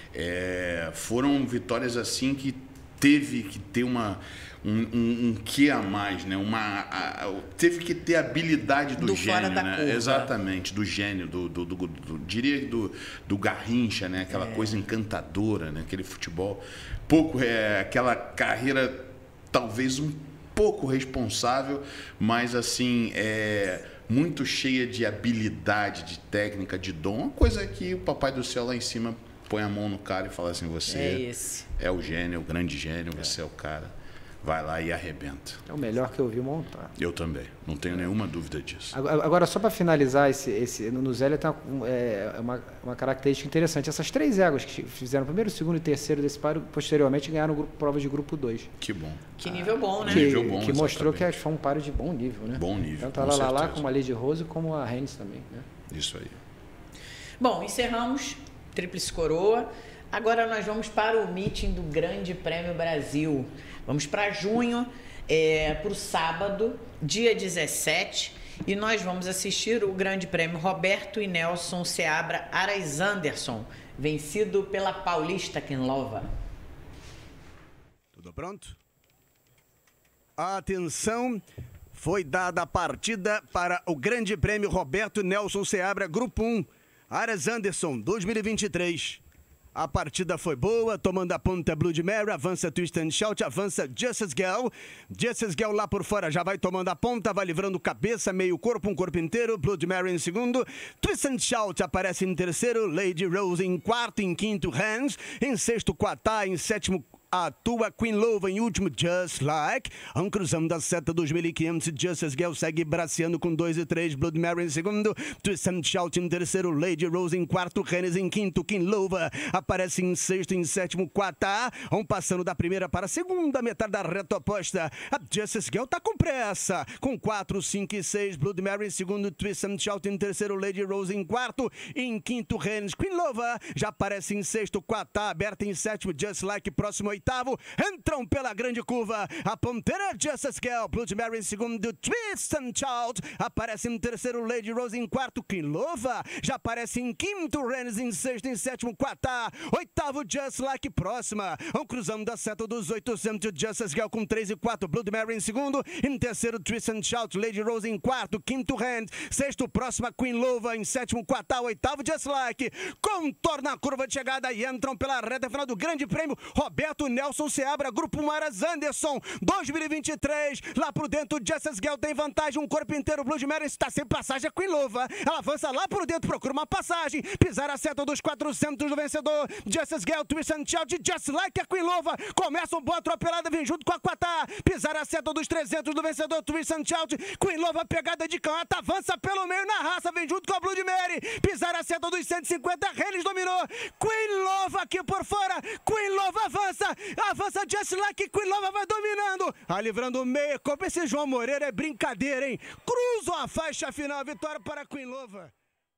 é, foram vitórias assim que teve que ter uma, um, um, um quê a mais, né? Uma, a, a, teve que ter a habilidade do, do gênio, fora da né? curva. Exatamente, do gênio, do, do, do, do diria do, do Garrincha, né? Aquela é. coisa encantadora, né? Aquele futebol, pouco, é, aquela carreira talvez um pouco responsável, mas assim, é muito cheia de habilidade, de técnica, de dom, uma coisa que o Papai do Céu lá em cima põe a mão no cara e fala assim, você é, esse. é o gênio, o grande gênio, é. você é o cara, vai lá e arrebenta. É o melhor que eu vi montar. Eu também, não tenho nenhuma dúvida disso. Agora, só para finalizar, esse, esse, no Zélia tem uma, é, uma, uma característica interessante. Essas três éguas que fizeram o primeiro, segundo e terceiro desse páreo, posteriormente ganharam o grupo, provas de grupo dois. Que bom. Que nível bom, né? Que, nível bom, que mostrou que foi um páreo de bom nível, né? Bom nível, tanto a Lalala como a Lady Rose, como a Rennes também, né? Isso aí. Bom, encerramos Tríplice Coroa. Agora nós vamos para o meeting do Grande Prêmio Brasil. Vamos para junho, é, para o sábado, dia dezessete, e nós vamos assistir o Grande Prêmio Roberto e Nelson Seabra Aras Anderson, vencido pela Paulista Kinlova. Tudo pronto? Atenção, foi dada a partida para o Grande Prêmio Roberto e Nelson Seabra, Grupo um, Aras Anderson, dois mil e vinte e três. A partida foi boa, tomando a ponta Blood Mary, avança Twist and Shout, avança Justice Girl. Justice Girl lá por fora já vai tomando a ponta, vai livrando cabeça, meio corpo, um corpo inteiro. Blood Mary em segundo. Twist and Shout aparece em terceiro, Lady Rose em quarto, em quinto Hands, em sexto Quatá, em sétimo atua Queen Lova, em último Just Like. Um cruzando da seta dos mil e quinhentos, Justice Girl segue braceando com dois e três, Blood Mary em segundo, Twist and Shout em terceiro, Lady Rose em quarto, Hennes em quinto, Queen Lova aparece em sexto, em sétimo Quatá. Um passando da primeira para a segunda metade da reta oposta. A Justice Girl tá com pressa, com quatro, cinco e seis, Blood Mary em segundo, Twist and Shout em terceiro, Lady Rose em quarto, em quinto Hennes, Queen Lova já aparece em sexto, Quatá aberta em sétimo, Just Like próximo oitavo. Entram pela grande curva a ponteira Justice Girl, Blood Mary em segundo, Twist and Shout aparece em terceiro, Lady Rose em quarto, Queen Lova já aparece em quinto, Rennes em sexto, em sétimo Quatá, oitavo Just Like próxima. Vão cruzando da seta dos oitocentos, Justice Girl com três e quatro, Blood Mary em segundo, em terceiro Twist and Shout, Lady Rose em quarto, quinto Rennes, sexto próxima Queen Lova, em sétimo Quatá, oitavo Just Like. Contorna a curva de chegada e entram pela reta final do Grande Prêmio Roberto Nelson Seabra, Grupo Maras Anderson, dois mil e vinte e três, lá por dentro, Justice Girl tem vantagem, um corpo inteiro, Blood Mary está sem passagem, a Queen Lova, ela avança lá por dentro, procura uma passagem, pisar a seta dos quatrocentos do vencedor, Justice Girl, Twist and Shout, Just Like a Queen Lova, começa um boa atropelada, vem junto com a Quatá, pisar a seta dos trezentos do vencedor, Twist and Shout, Queen Lova, pegada de canhota, avança pelo meio na raça, vem junto com a Blood Mary, pisar a seta dos cento e cinquenta, Rennes dominou, Queen Lova aqui por fora, Queen Lova avança, avança Just Like, Queen Lova vai dominando, a livrando o meio, como esse João Moreira é brincadeira, hein? Cruzam a faixa final, vitória para Queen Lova.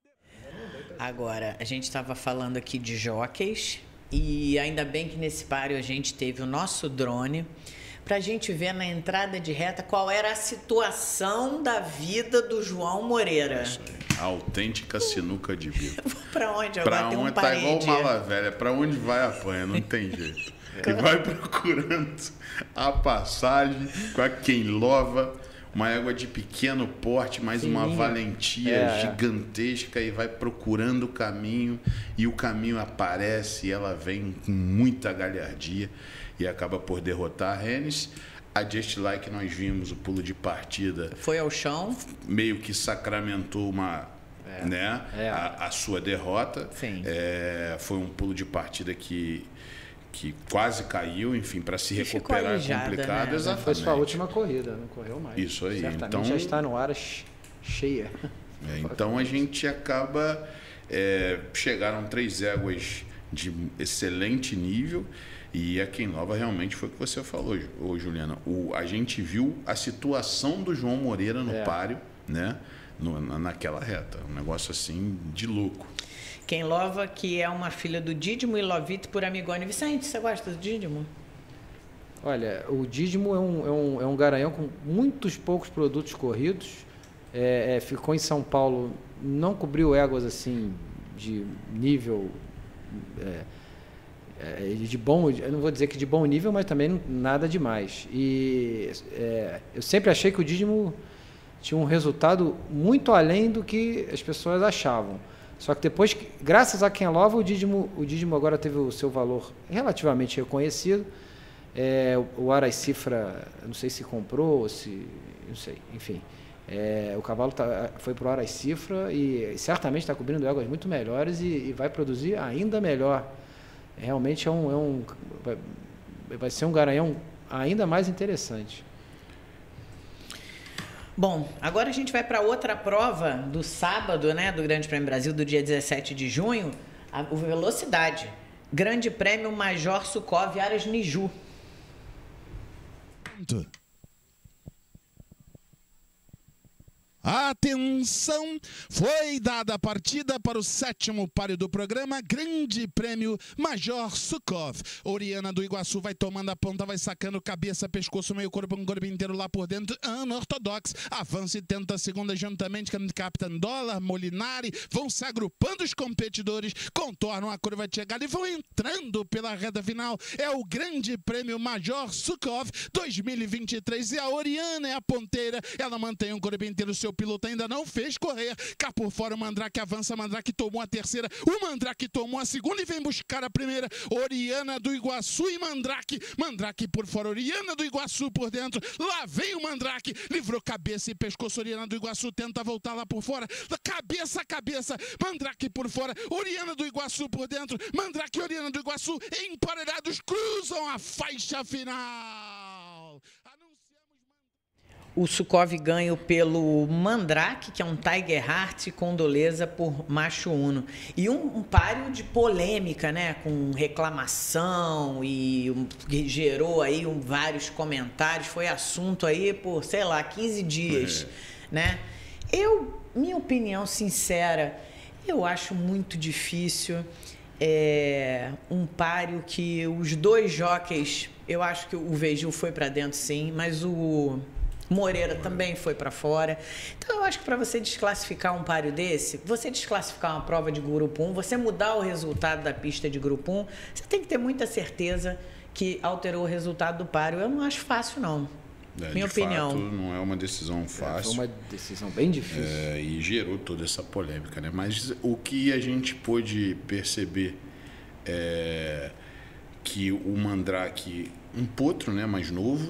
Agora, a gente estava falando aqui de jockeys e ainda bem que nesse páreo a gente teve o nosso drone para a gente ver na entrada de reta qual era a situação da vida do João Moreira. Isso aí. A autêntica sinuca de bico. Para onde? Agora pra tem um onde, parede. tá igual mala velha, para onde vai apanha, não tem jeito. E vai procurando a passagem com a Queen Lova, uma égua de pequeno porte, mas Sim. uma valentia é, gigantesca, e vai procurando o caminho, e o caminho aparece, e ela vem com muita galhardia e acaba por derrotar a Rennes. A Just Like, nós vimos o pulo de partida. Foi ao chão. Meio que sacramentou uma, é, né, é. A, a sua derrota. Sim. É, foi um pulo de partida que... que quase caiu, enfim, para se recuperar é complicado. Né? Exatamente. Foi sua última corrida, não correu mais. Isso aí. Certamente então já está no ar cheia. É, então a gente acaba... É, chegaram três éguas de excelente nível, e a Queen Lova realmente foi o que você falou, ô, Juliana. O, a gente viu a situação do João Moreira no é. páreo, né? No, na, naquela reta. Um negócio assim de louco. Queen Lova, que é uma filha do Dídimo e Lovito por Amigoni. Vicente, você gosta do Dídimo? Olha, o Dídimo é um, é um, é um garanhão com muitos poucos produtos corridos. É, é, ficou em São Paulo, não cobriu éguas assim de nível... É, é, de bom, eu não vou dizer que de bom nível, mas também nada demais. E é, eu sempre achei que o Dídimo tinha um resultado muito além do que as pessoas achavam. Só que depois, graças a Queen Lova, o Dídimo, o Dídimo agora teve o seu valor relativamente reconhecido. É, o Aras Cifra, não sei se comprou, ou se, não sei, enfim. É, o cavalo tá, foi para o Aras Cifra e, e certamente está cobrindo éguas muito melhores e, e vai produzir ainda melhor. Realmente é um, é um vai, vai ser um garanhão ainda mais interessante. Bom, agora a gente vai para outra prova do sábado, né, do Grande Prêmio Brasil, do dia dezessete de junho, a, o Velocidade. Grande Prêmio Major Sukhov Aras Niju. Atenção, foi dada a partida para o sétimo páreo do programa, Grande Prêmio Major Sukhov. Oriana do Iguaçu vai tomando a ponta, vai sacando cabeça, pescoço, meio corpo, um corpo inteiro lá por dentro. Unorthodox avança e tenta a segunda juntamente com Captain Dollar, Molinari. Vão se agrupando os competidores, contornam a curva de chegada e vão entrando pela reta final. É o Grande Prêmio Major Sukhov dois mil e vinte e três e a Oriana é a ponteira. Ela mantém um corpo inteiro, seu piloto ainda não fez correr. Cá por fora o Mandrake avança, Mandrake tomou a terceira, o Mandrake tomou a segunda e vem buscar a primeira. Oriana do Iguaçu e Mandrake. Mandrake por fora, Oriana do Iguaçu por dentro. Lá vem o Mandrake, livrou cabeça e pescoço. Oriana do Iguaçu tenta voltar lá por fora. Cabeça a cabeça, Mandrake por fora, Oriana do Iguaçu por dentro. Mandrake e Oriana do Iguaçu emparelhados cruzam a faixa final. O Sukov ganha pelo Mandrake, que é um Tiger Heart, com Condoleza por Macho Uno. E um, um páreo de polêmica, né? Com reclamação e um, que gerou aí um, vários comentários. Foi assunto aí por, sei lá, quinze dias, é. né? Eu, minha opinião sincera, eu acho muito difícil é, um páreo que os dois jockeys, eu acho que o Vegil foi para dentro sim, mas o Moreira também foi para fora. Então eu acho que para você desclassificar um páreo desse, você desclassificar uma prova de grupo um, você mudar o resultado da pista de grupo um, você tem que ter muita certeza que alterou o resultado do páreo. Eu não acho fácil não. É, Minha de opinião. Fato, não é uma decisão fácil. É, foi uma decisão bem difícil. É, e gerou toda essa polêmica, né? Mas o que a gente pôde perceber é que o Mandrake, um potro, né, mais novo,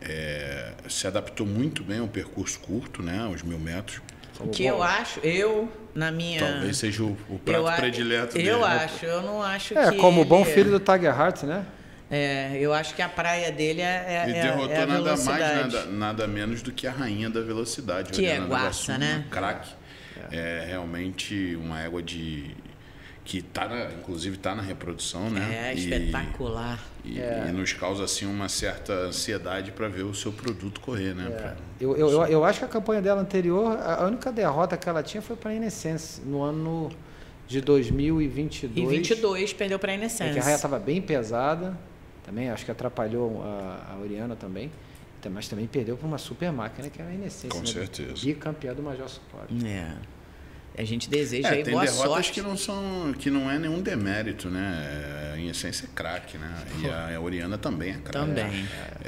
é, se adaptou muito bem ao percurso curto, né, aos mil metros. O que eu acho, eu, na minha... Talvez seja o, o prato eu, predileto eu dele. Eu acho, eu não acho é, que... É, como ele... bom filho do Tiger Heart, né? É, eu acho que a praia dele é, é, e derrotou é a nada velocidade. mais, nada, nada menos do que a rainha da velocidade. Que é Guaça, né? Craque. É. é realmente uma égua de... que tá na, inclusive está na reprodução, né? É, e, espetacular. E, é. e nos causa assim uma certa ansiedade para ver o seu produto correr, né? É. Pra... Eu, eu, eu acho que a campanha dela anterior, a única derrota que ela tinha foi para a Inescence, no ano de dois mil e vinte e dois. E vinte e dois perdeu para a Inescence. É que a raia estava bem pesada, também acho que atrapalhou a, a Oriana também, mas também perdeu para uma super máquina que era a Inescence. Com né? certeza. Bicampeã do Major Sukov. É. A gente deseja é, aí tem boa derrotas sorte. que não são, que não é nenhum demérito, né? Em essência é craque, né? E a, a Oriana também é craque. Também.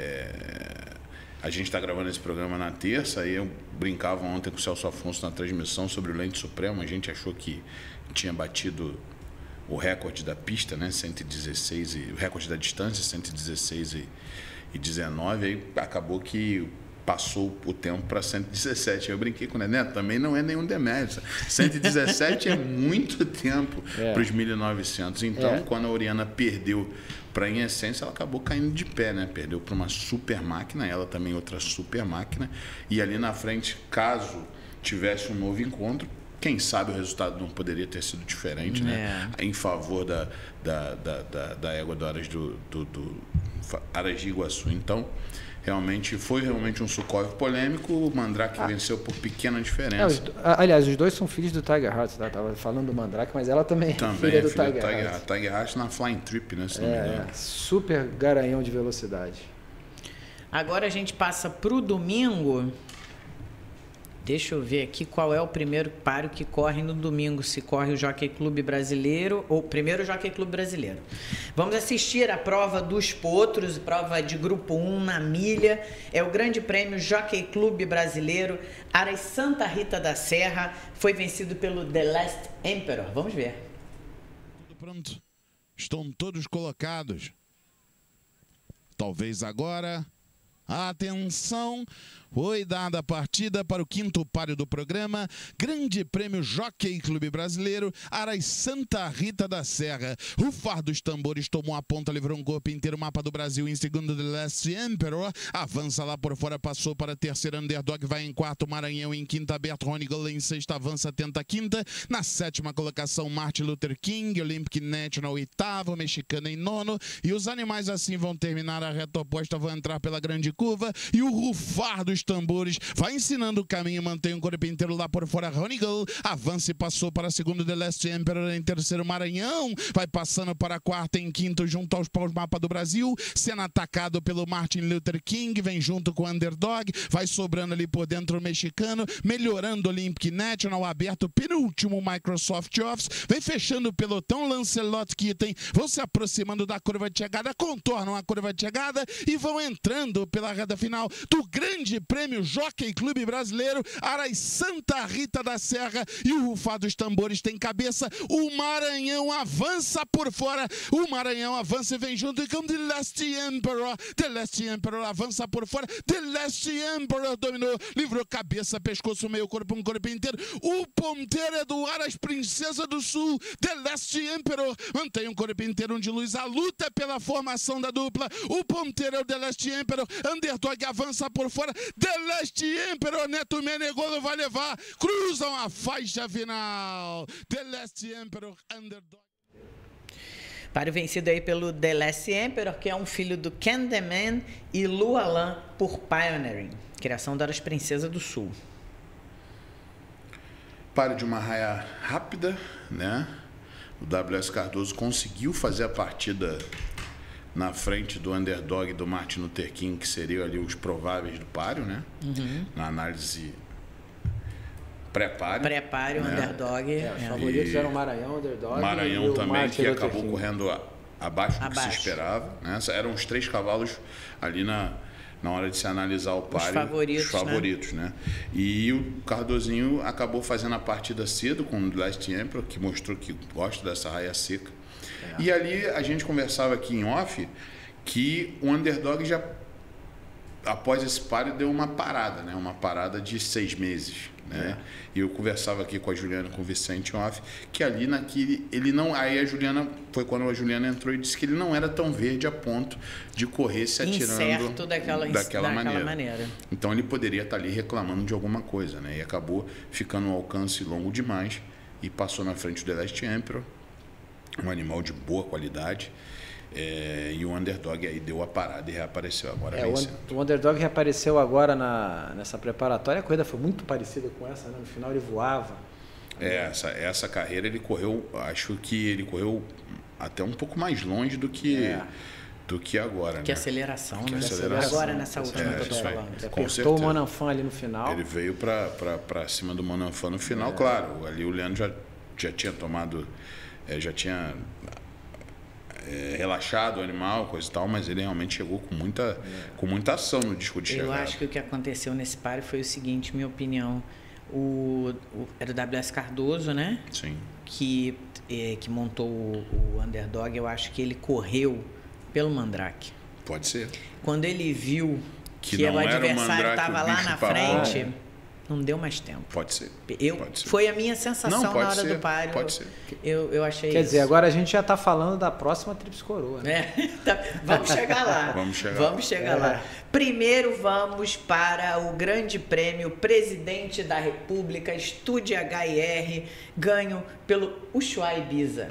É, a gente está gravando esse programa na terça, aí eu brincava ontem com o Celso Afonso na transmissão sobre o Lente Supremo. A gente achou que tinha batido o recorde da pista, né? cento e dezesseis, e, o recorde da distância, cento e dezesseis e dezenove. Aí acabou que passou o tempo para cento e dezessete. Eu brinquei com o Neto, também não é nenhum demérito. cento e dezessete é muito tempo é. para os mil e novecentos. Então, é. quando a Oriana perdeu para a Inescence, ela acabou caindo de pé, né? Perdeu para uma super máquina, ela também outra super máquina. E ali na frente, caso tivesse um novo encontro, quem sabe o resultado não poderia ter sido diferente, é. né? Em favor da, da, da, da, da égua do Aras, do, do, do Aras de Iguaçu. Então, realmente foi realmente um Sukov polêmico. O Mandrake ah. venceu por pequena diferença. É, os, aliás, os dois são filhos do Tiger Heart, tá? Tava falando do Mandrake, mas ela também, também é filha, é do, filha Tiger do Tiger Heart. Heart. Tiger Heart na Flying Trip, né? Se não é, me engano. Super garanhão de velocidade. Agora a gente passa para o domingo. Deixa eu ver aqui qual é o primeiro páreo que corre no domingo, se corre o Jockey Clube Brasileiro, ou primeiro o Jockey Clube Brasileiro. Vamos assistir a prova dos potros, prova de grupo um na milha, é o Grande Prêmio Jockey Clube Brasileiro, Aras Santa Rita da Serra, foi vencido pelo The Last Emperor. Vamos ver. Tudo pronto, estão todos colocados. Talvez agora... Atenção, foi dada a partida para o quinto páreo do programa, Grande Prêmio Jockey Clube Brasileiro, Aras Santa Rita da Serra. O Far dos Tambores tomou a ponta, livrou um golpe inteiro, mapa do Brasil em segundo, The Last Emperor, avança lá por fora, passou para a terceira, Underdog vai em quarto, Maranhão em quinta, aberto, Ronnie Gull em sexta, avança, tenta a quinta, na sétima colocação, Martin Luther King, Olympic National oitavo, Mexicano em nono, e os animais assim vão terminar a reta oposta, vão entrar pela grande curva, e o rufar dos tambores vai ensinando o caminho, mantém o corpo inteiro lá por fora, Ronnie Gull, avança e passou para segundo, The Last Emperor em terceiro, Maranhão, vai passando para quarto, em quinto, junto aos paus mapa do Brasil, sendo atacado pelo Martin Luther King, vem junto com o Underdog, vai sobrando ali por dentro o mexicano, melhorando o Olympic National, aberto, penúltimo Microsoft Office, vem fechando o pelotão, Lancelot Kitten, vão se aproximando da curva de chegada, contornam a curva de chegada e vão entrando pela reta final do Grande Prêmio Jockey Clube Brasileiro, Aras Santa Rita da Serra e o rufar dos tambores tem cabeça. O Maranhão avança por fora. O Maranhão avança e vem junto com The Last Emperor. The Last Emperor avança por fora. The Last Emperor dominou, livrou cabeça, pescoço, meio corpo, um corpo inteiro. O ponteiro é do Aras Princesa do Sul. The Last Emperor mantém um corpo inteiro de luz. A luta é pela formação da dupla. O ponteiro é o The Last Emperor. Underdog avança por fora. The Last Emperor, Neto Menegolo vai levar. Cruzam a faixa final. The Last Emperor, Underdog. Páreo vencido aí pelo The Last Emperor, que é um filho do Ken The Man e Lu Alan por Pioneering. Criação da Aras Princesa do Sul. Páreo de uma raia rápida, né? O W S Cardoso conseguiu fazer a partida na frente do Underdog e do Martin Luther King, que seriam ali os prováveis do páreo, né? Uhum. Na análise pré-páreo. Pré-páreo, né? Underdog. É, os é. favoritos e... eram Maranhão, Underdog Maranhão e o também, Martin que Luther acabou King. correndo a, abaixo do abaixo. que se esperava. Né? Eram os três cavalos ali na, na hora de se analisar o páreo. Os favoritos, os favoritos né? né? E o Cardozinho acabou fazendo a partida cedo com o Last Emperor, que mostrou que gosta dessa raia seca. É. E ali a gente conversava aqui em off que o Underdog já, após esse páreo, deu uma parada, né? Uma parada de seis meses. Né? É. E eu conversava aqui com a Juliana, com o Vicente off, que ali naquele, ele não, aí a Juliana, foi quando a Juliana entrou e disse que ele não era tão verde a ponto de correr se atirando Incerto daquela, daquela, daquela maneira. maneira. Então ele poderia estar ali reclamando de alguma coisa, né? E acabou ficando um alcance longo demais e passou na frente do The Last Emperor, um animal de boa qualidade. É, e o Underdog aí deu a parada e reapareceu agora. É, o, o Underdog reapareceu agora na, nessa preparatória. A corrida foi muito parecida com essa, né? No final ele voava. É, essa, essa carreira ele correu, acho que ele correu até um pouco mais longe do que, é. do que agora. Que né? aceleração, que né? aceleração. Agora nessa última é, que eu tô falando. Ele apertou o Monanfan ali no final. Ele veio para cima do Monanfan no final, é. Claro. Ali o Leandro já, já tinha tomado, é, já tinha... É, relaxado o animal, coisa e tal, mas ele realmente chegou com muita, é. com muita ação no disco de chegada. Eu acho que o que aconteceu nesse páreo foi o seguinte, minha opinião, o, o, era o W S Cardoso, né? Sim. Que, é, que montou o, o Underdog, eu acho que ele correu pelo Mandrake. Pode ser. Quando ele viu que, que o adversário estava lá na frente... É. Não deu mais tempo. Pode ser. Eu, pode ser. Foi a minha sensação não, na hora ser, do páreo. Pode ser. Eu, eu achei Quer isso. dizer, agora a gente já está falando da próxima Tríplice Coroa. Né? É, tá, vamos chegar lá. vamos chegar, vamos chegar é. lá. Primeiro vamos para o Grande Prêmio Presidente da República, Estúdio H I R, ganho pelo Ushuaia Ibiza.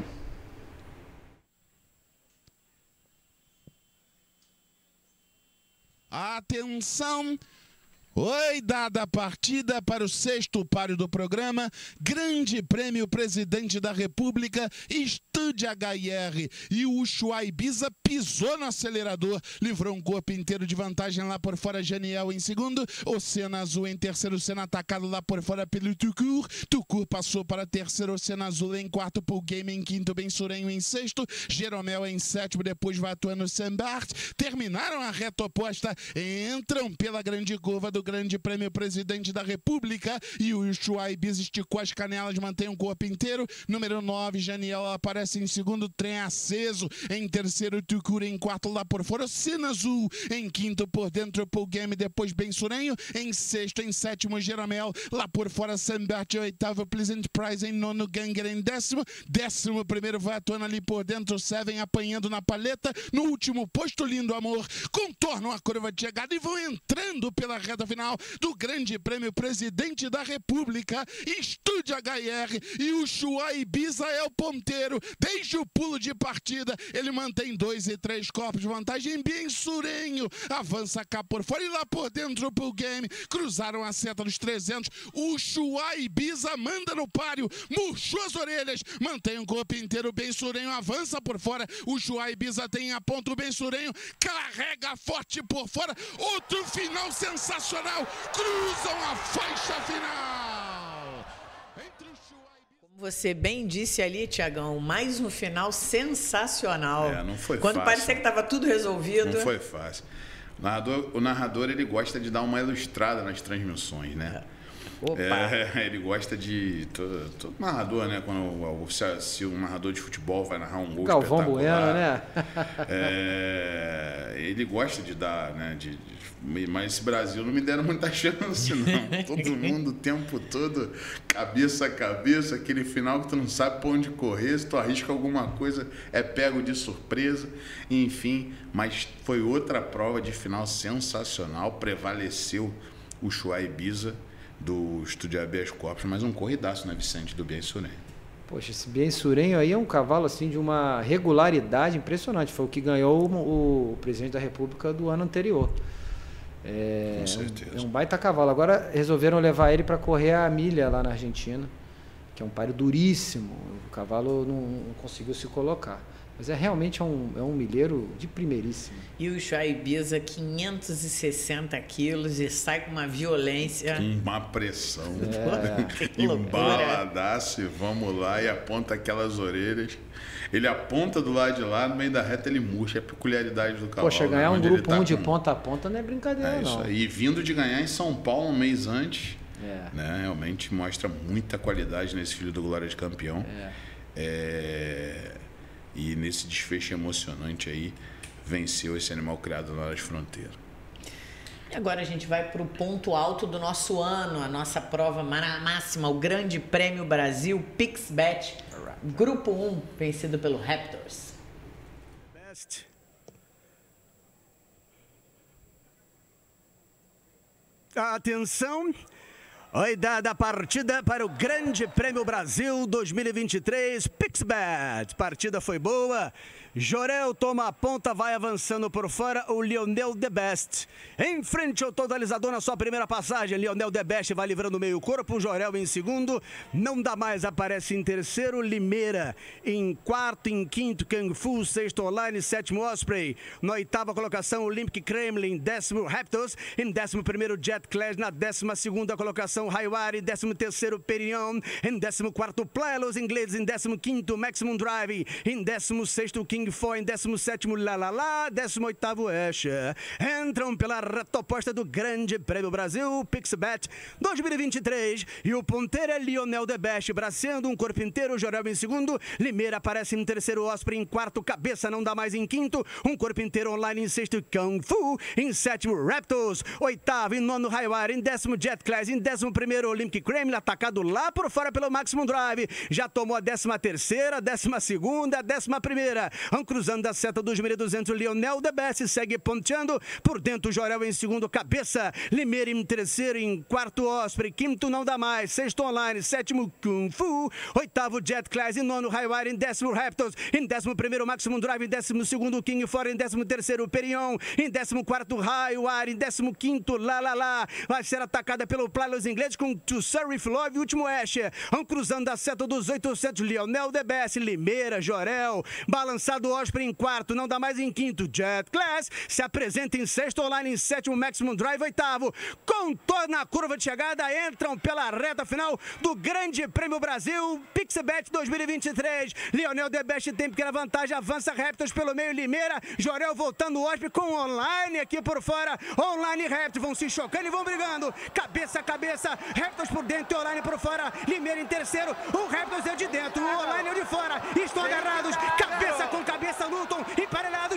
Atenção! Oi, dada a partida para o sexto páreo do programa, Grande Prêmio Presidente da República, Estúdio H I R. E o Ushuaia Ibiza pisou no acelerador, livrou um corpo inteiro de vantagem lá por fora, Janiel em segundo, Oceano Azul em terceiro, sendo atacado lá por fora pelo Tucur. Tucur passou para terceiro, Oceano Azul em quarto, Paul Game em quinto, Ben Surenho em sexto, Jeromel em sétimo, depois vai atuando Sambart. Terminaram a reta oposta, entram pela grande curva do Grande Prêmio Presidente da República e o Ushuaia Ibiza esticou as canelas, mantém o corpo inteiro. Número nove, Janiel aparece em segundo, trem aceso. Em terceiro, Tucura em quarto, lá por fora, Oceano Azul. Em quinto, por dentro, Paul Game, depois Ben Surenho. Em sexto, em sétimo, Jeromel. Lá por fora, Sambert. Em oitavo, Pleasant Prize. Em nono, Ganger. Em décimo, décimo primeiro, vai atuando ali por dentro, Seven apanhando na paleta. No último posto, Lindo Amor. Contornam a curva de chegada e vão entrando pela reta final do Grande Prêmio Presidente da República, Estúdio H I R, e o Ushuaia Ibiza é o ponteiro. Desde o pulo de partida, ele mantém dois e três corpos de vantagem. Ben Surenho avança cá por fora e lá por dentro pro game. Cruzaram a seta dos trezentos. O Ushuaia Ibiza manda no páreo, murchou as orelhas, mantém o corpo inteiro. Ben Surenho avança por fora. O Ushuaia Ibiza tem a ponta. O Ben Surenho carrega forte por fora. Outro final sensacional. Cruzam a faixa final. Entre o Ushuaia e... Como você bem disse ali, Tiagão, mais um final sensacional. É, não foi Quando fácil. parecia que estava tudo resolvido. Não foi fácil. O narrador, o narrador ele gosta de dar uma ilustrada nas transmissões, né? Opa. É, ele gosta de... Todo, todo narrador, né? Quando, se, se um narrador de futebol vai narrar um gol Galvão espetacular... Bueno, né? É, ele gosta de dar, né? De, de, mas esse Brasil não me deram muita chance, não. Todo mundo o tempo todo, cabeça a cabeça, aquele final que tu não sabe pra onde correr, se tu arrisca alguma coisa, é pego de surpresa, enfim. Mas foi outra prova de final sensacional, prevaleceu o Ushuaia Ibiza do Estúdio Habeas Corpus, mas um corridaço, né, Vicente, do Biensurenho. Poxa, esse Biensurenho aí é um cavalo assim de uma regularidade impressionante. Foi o que ganhou o, o presidente da República do ano anterior. É, Com certeza. É um, é um baita cavalo. Agora resolveram levar ele para correr a milha lá na Argentina, que é um páreo duríssimo. O cavalo não, não conseguiu se colocar. Mas é realmente é um, é um milheiro de primeiríssimo. E o Ushuaia Ibiza, quinhentos e sessenta quilos e sai com uma violência. Com uma pressão. É. Embaladaço e vamos lá e aponta aquelas orelhas. Ele aponta do lado de lá, no meio da reta ele murcha. É a peculiaridade do cavalo. Poxa, ganhar né? um grupo um tá de com... ponta a ponta não é brincadeira, é isso não. aí. E vindo de ganhar em São Paulo um mês antes, é. né? Realmente mostra muita qualidade nesse filho do Glória de Campeão. É. É... E nesse desfecho emocionante aí, venceu esse animal criado lá nas fronteiras. E agora a gente vai para o ponto alto do nosso ano, a nossa prova máxima, o Grande Prêmio Brasil Pixbet, Grupo um, vencido pelo Raptors. Best. Atenção! Oi, dada a partida para o Grande Prêmio Brasil dois mil e vinte e três, Pixbet. Partida foi boa. Jorel toma a ponta, vai avançando por fora o Lionel The Best. Em frente ao totalizador na sua primeira passagem, Lionel The Best vai livrando meio corpo, Jorel em segundo. Não dá mais, aparece em terceiro, Limeira. Em quarto, em quinto, Kung Fu, sexto Online, sétimo Osprey. Na oitava colocação, Olympic Kremlin, décimo Raptors. Em décimo primeiro, Jet Clash. Na décima segunda colocação, Highwire. Décimo terceiro, Perignon. Em décimo quarto, Plylos ingleses. Em décimo quinto, Maximum Drive. Em décimo sexto, King Foi. Em décimo sétimo, La La La. décimo oitavo, Escher. Entram pela reta oposta do Grande Prêmio Brasil, Pixbet dois mil e vinte e três. E o ponteiro é Lionel The Best, braceando um corpo inteiro, Jorel em segundo. Limeira aparece em terceiro, Osprey em quarto. Cabeça não dá mais em quinto. Um corpo inteiro Online em sexto, Kung Fu. Em sétimo, Raptors. Oitavo e nono, Highwire. Em décimo, Jet Class. Em décimo primeiro, Olympic Kremlin, atacado lá por fora pelo Maximum Drive. Já tomou a décima terceira, décima segunda, décima primeira. Cruzando a seta dos mil e duzentos, Lionel The Best segue ponteando. Por dentro, Jorel em segundo, Cabeça. Limeira em terceiro, em quarto, Osprey. Quinto, não dá mais. Sexto, Online. Sétimo, Kung Fu. Oitavo, Jet Class. Em nono, Highwire. Em décimo, Raptors. Em décimo primeiro, Maximum Drive. Em décimo segundo, King Fora. Em décimo terceiro, Perignon. Em décimo quarto, Highwire. Em décimo quinto, La La La. Vai ser atacada pelo Plylos ingleses com To Surf Love. Último, Escher. Vão cruzando a seta dos oitocentos, Lionel The Best. Limeira, Jorel. Balançado, Osprey em quarto, não dá mais em quinto, Jet Class se apresenta em sexto, Online em sétimo, Maximum Drive, oitavo, contorna na curva de chegada, entram pela reta final do Grande Prêmio Brasil, Pixbet dois mil e vinte e três, Lionel The Best tem pequena vantagem, avança Raptors pelo meio, Limeira, Jorel voltando, Osprey com Online aqui por fora, Online e Raptors vão se chocando e vão brigando, cabeça a cabeça, Raptors por dentro e Online por fora, Limeira em terceiro, o Raptors é de dentro, o Online é de fora, estão agarrados, cabeça com cabeça, lutam, emparelhados,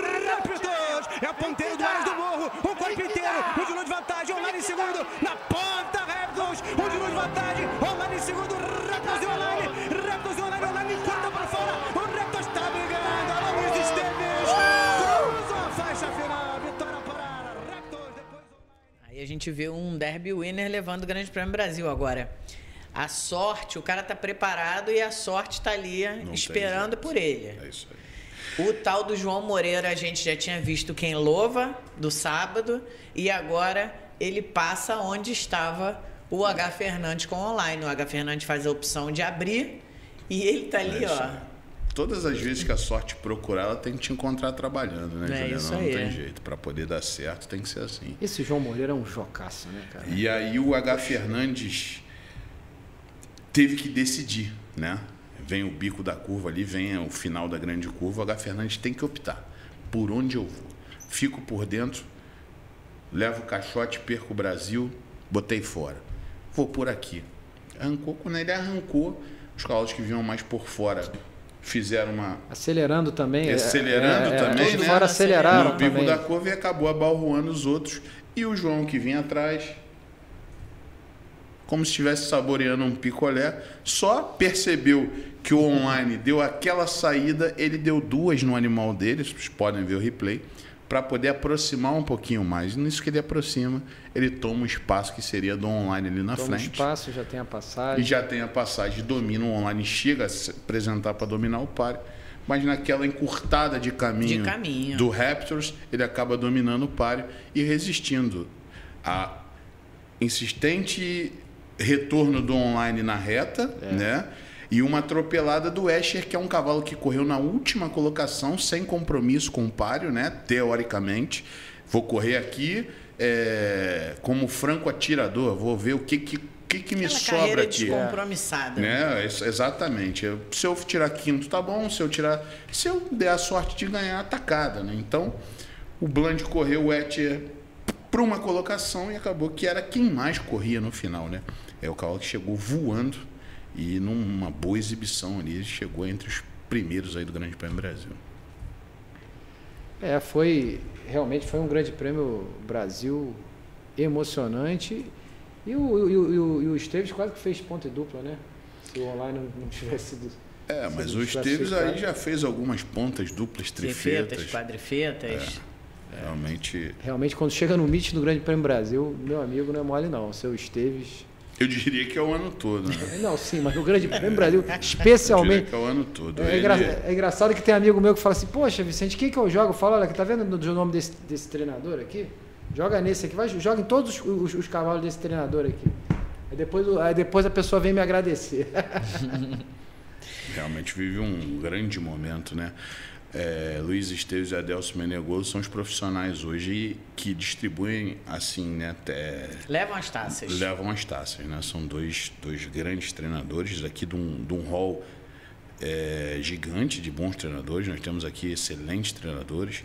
Raptors, é o ponteiro do Aras do Morro, um corpo inteiro, um de luz de vantagem, Online em segundo, na ponta, Raptors, um de luz de vantagem, Online em segundo, Raptors e Online, Raptors e Online, Online em quarta para fora, o Raptors está brigando, alô Luiz Esteves, cruzou a faixa final, vitória para Raptors, depois Online. Aí a gente vê um derby winner levando o Grande Prêmio Brasil agora. A sorte, o cara tá preparado e a sorte tá ali Não esperando por ele. É isso aí. O tal do João Moreira, a gente já tinha visto quem louva do sábado e agora ele passa onde estava o H Fernandes com Online. O H Fernandes faz a opção de abrir e ele tá ali, é ó. Todas as vezes que a sorte procurar, ela tem que te encontrar trabalhando, né, é Juliana? Isso não, aí, não tem é. jeito. Para poder dar certo, tem que ser assim. Esse João Moreira é um jocaço, né, cara? E aí o H Fernandes teve que decidir, né? Vem o bico da curva ali, vem o final da grande curva, o H Fernandes tem que optar por onde eu vou. Fico por dentro levo o caixote, perco o Brasil, botei fora. Vou por aqui. Arrancou, quando ele arrancou, os cavalos que vinham mais por fora fizeram uma... Acelerando também. Acelerando é, é, também, é, né? Fora aceleraram no pico também. da curva e acabou abalroando os outros. E o João que vinha atrás, como se estivesse saboreando um picolé, só percebeu que o online deu aquela saída, ele deu duas no animal dele, vocês podem ver o replay, para poder aproximar um pouquinho mais. E nisso que ele aproxima, ele toma o espaço que seria do online ali na toma frente. Toma o espaço, já tem a passagem. E já tem a passagem, domina o online, chega a se apresentar para dominar o páreo, mas naquela encurtada de caminho, de caminho do Raptors, ele acaba dominando o páreo e resistindo a insistente retorno do online na reta, é. né? E uma atropelada do Escher, que é um cavalo que correu na última colocação, sem compromisso com o páreo, né? Teoricamente. Vou correr aqui é, como franco atirador, vou ver o que, que, que, que me Aquela sobra aqui. Descompromissada. Né? Exatamente. Se eu tirar quinto, tá bom. Se eu tirar. Se eu der a sorte de ganhar a tacada, né? Então, o Bland correu o Escher para uma colocação e acabou que era quem mais corria no final, né? É o cavalo que chegou voando. E numa boa exibição ali, chegou entre os primeiros aí do Grande Prêmio Brasil. É, foi, realmente foi um Grande Prêmio Brasil emocionante. E o, e o, e o, e o Esteves quase que fez ponta e dupla, né? Se o online não tivesse sido... É, mas o Esteves aí já fez algumas pontas duplas, trifetas. Trifetas, quadrifetas. É, realmente... Realmente, quando chega no meet do Grande Prêmio Brasil, meu amigo, não é mole não. O seu Esteves... Eu diria que é o ano todo, né? Não, sim, mas no Grande Prêmio Brasil, especialmente... Eu diria que é o ano todo. É, Ele... engra... é engraçado que tem amigo meu que fala assim, poxa, Vicente, quem que eu jogo? Fala, olha, tá vendo o nome desse, desse treinador aqui? Joga nesse aqui, vai, joga em todos os, os, os cavalos desse treinador aqui. Aí depois, aí depois a pessoa vem me agradecer. Realmente vive um grande momento, né? É, Luiz Esteves e Adelso Menegoso são os profissionais hoje que distribuem assim, né? Até, levam as taças. Levam as taças, né? São dois, dois grandes treinadores aqui de um, de um hall é, gigante de bons treinadores. Nós temos aqui excelentes treinadores.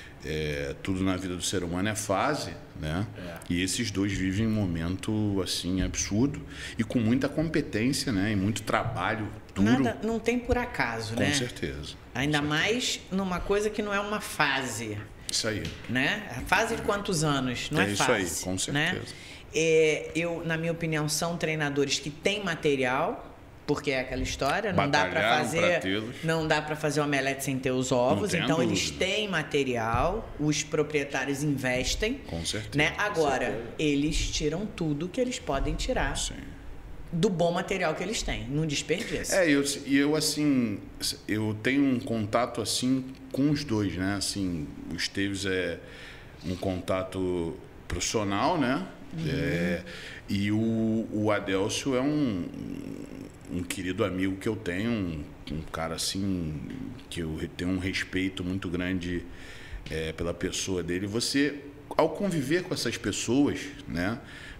É, tudo na vida do ser humano é fase, né? É. E esses dois vivem um momento assim absurdo e com muita competência, né? E muito trabalho duro. Nada, não tem por acaso, com né? Com certeza. Ainda com mais certeza. Numa coisa que não é uma fase. Isso aí. Né? A fase de quantos anos? Não é, é fase. Isso aí, com certeza. Né? É, eu, na minha opinião, são treinadores que têm material. Porque é aquela história, não dá para fazer, não dá para fazer omelete sem ter os ovos, então dúvida. Eles têm material, os proprietários investem, com certeza. Né? Agora certeza. Eles tiram tudo que eles podem tirar Sim. do bom material que eles têm, não desperdício. É, eu, eu assim, eu tenho um contato assim com os dois, né? Assim, o Esteves é um contato profissional, né? Uhum. É, e o, o Adelso é um um querido amigo que eu tenho, um, um cara assim, que eu tenho um respeito muito grande é, pela pessoa dele. Você, ao conviver com essas pessoas, né,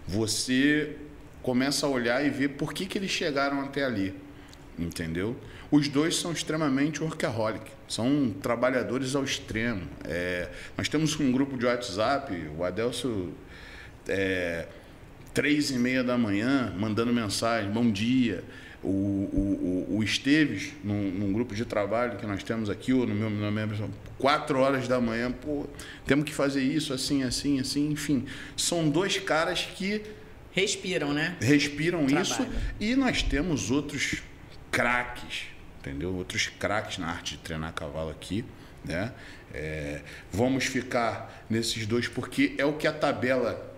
você começa a olhar e ver por que, que eles chegaram até ali, entendeu? Os dois são extremamente workaholic, são trabalhadores ao extremo. É, nós temos um grupo de WhatsApp, o Adelso... É, três e meia da manhã, mandando mensagem, bom dia. O, o, o, o Esteves, num, num grupo de trabalho que nós temos aqui, ou no meu nome, quatro horas da manhã, pô, temos que fazer isso, assim, assim, assim, enfim. São dois caras que... Respiram, né? Respiram isso. E nós temos outros craques, entendeu? Outros craques na arte de treinar cavalo aqui, né? É, vamos ficar nesses dois, porque é o que a tabela...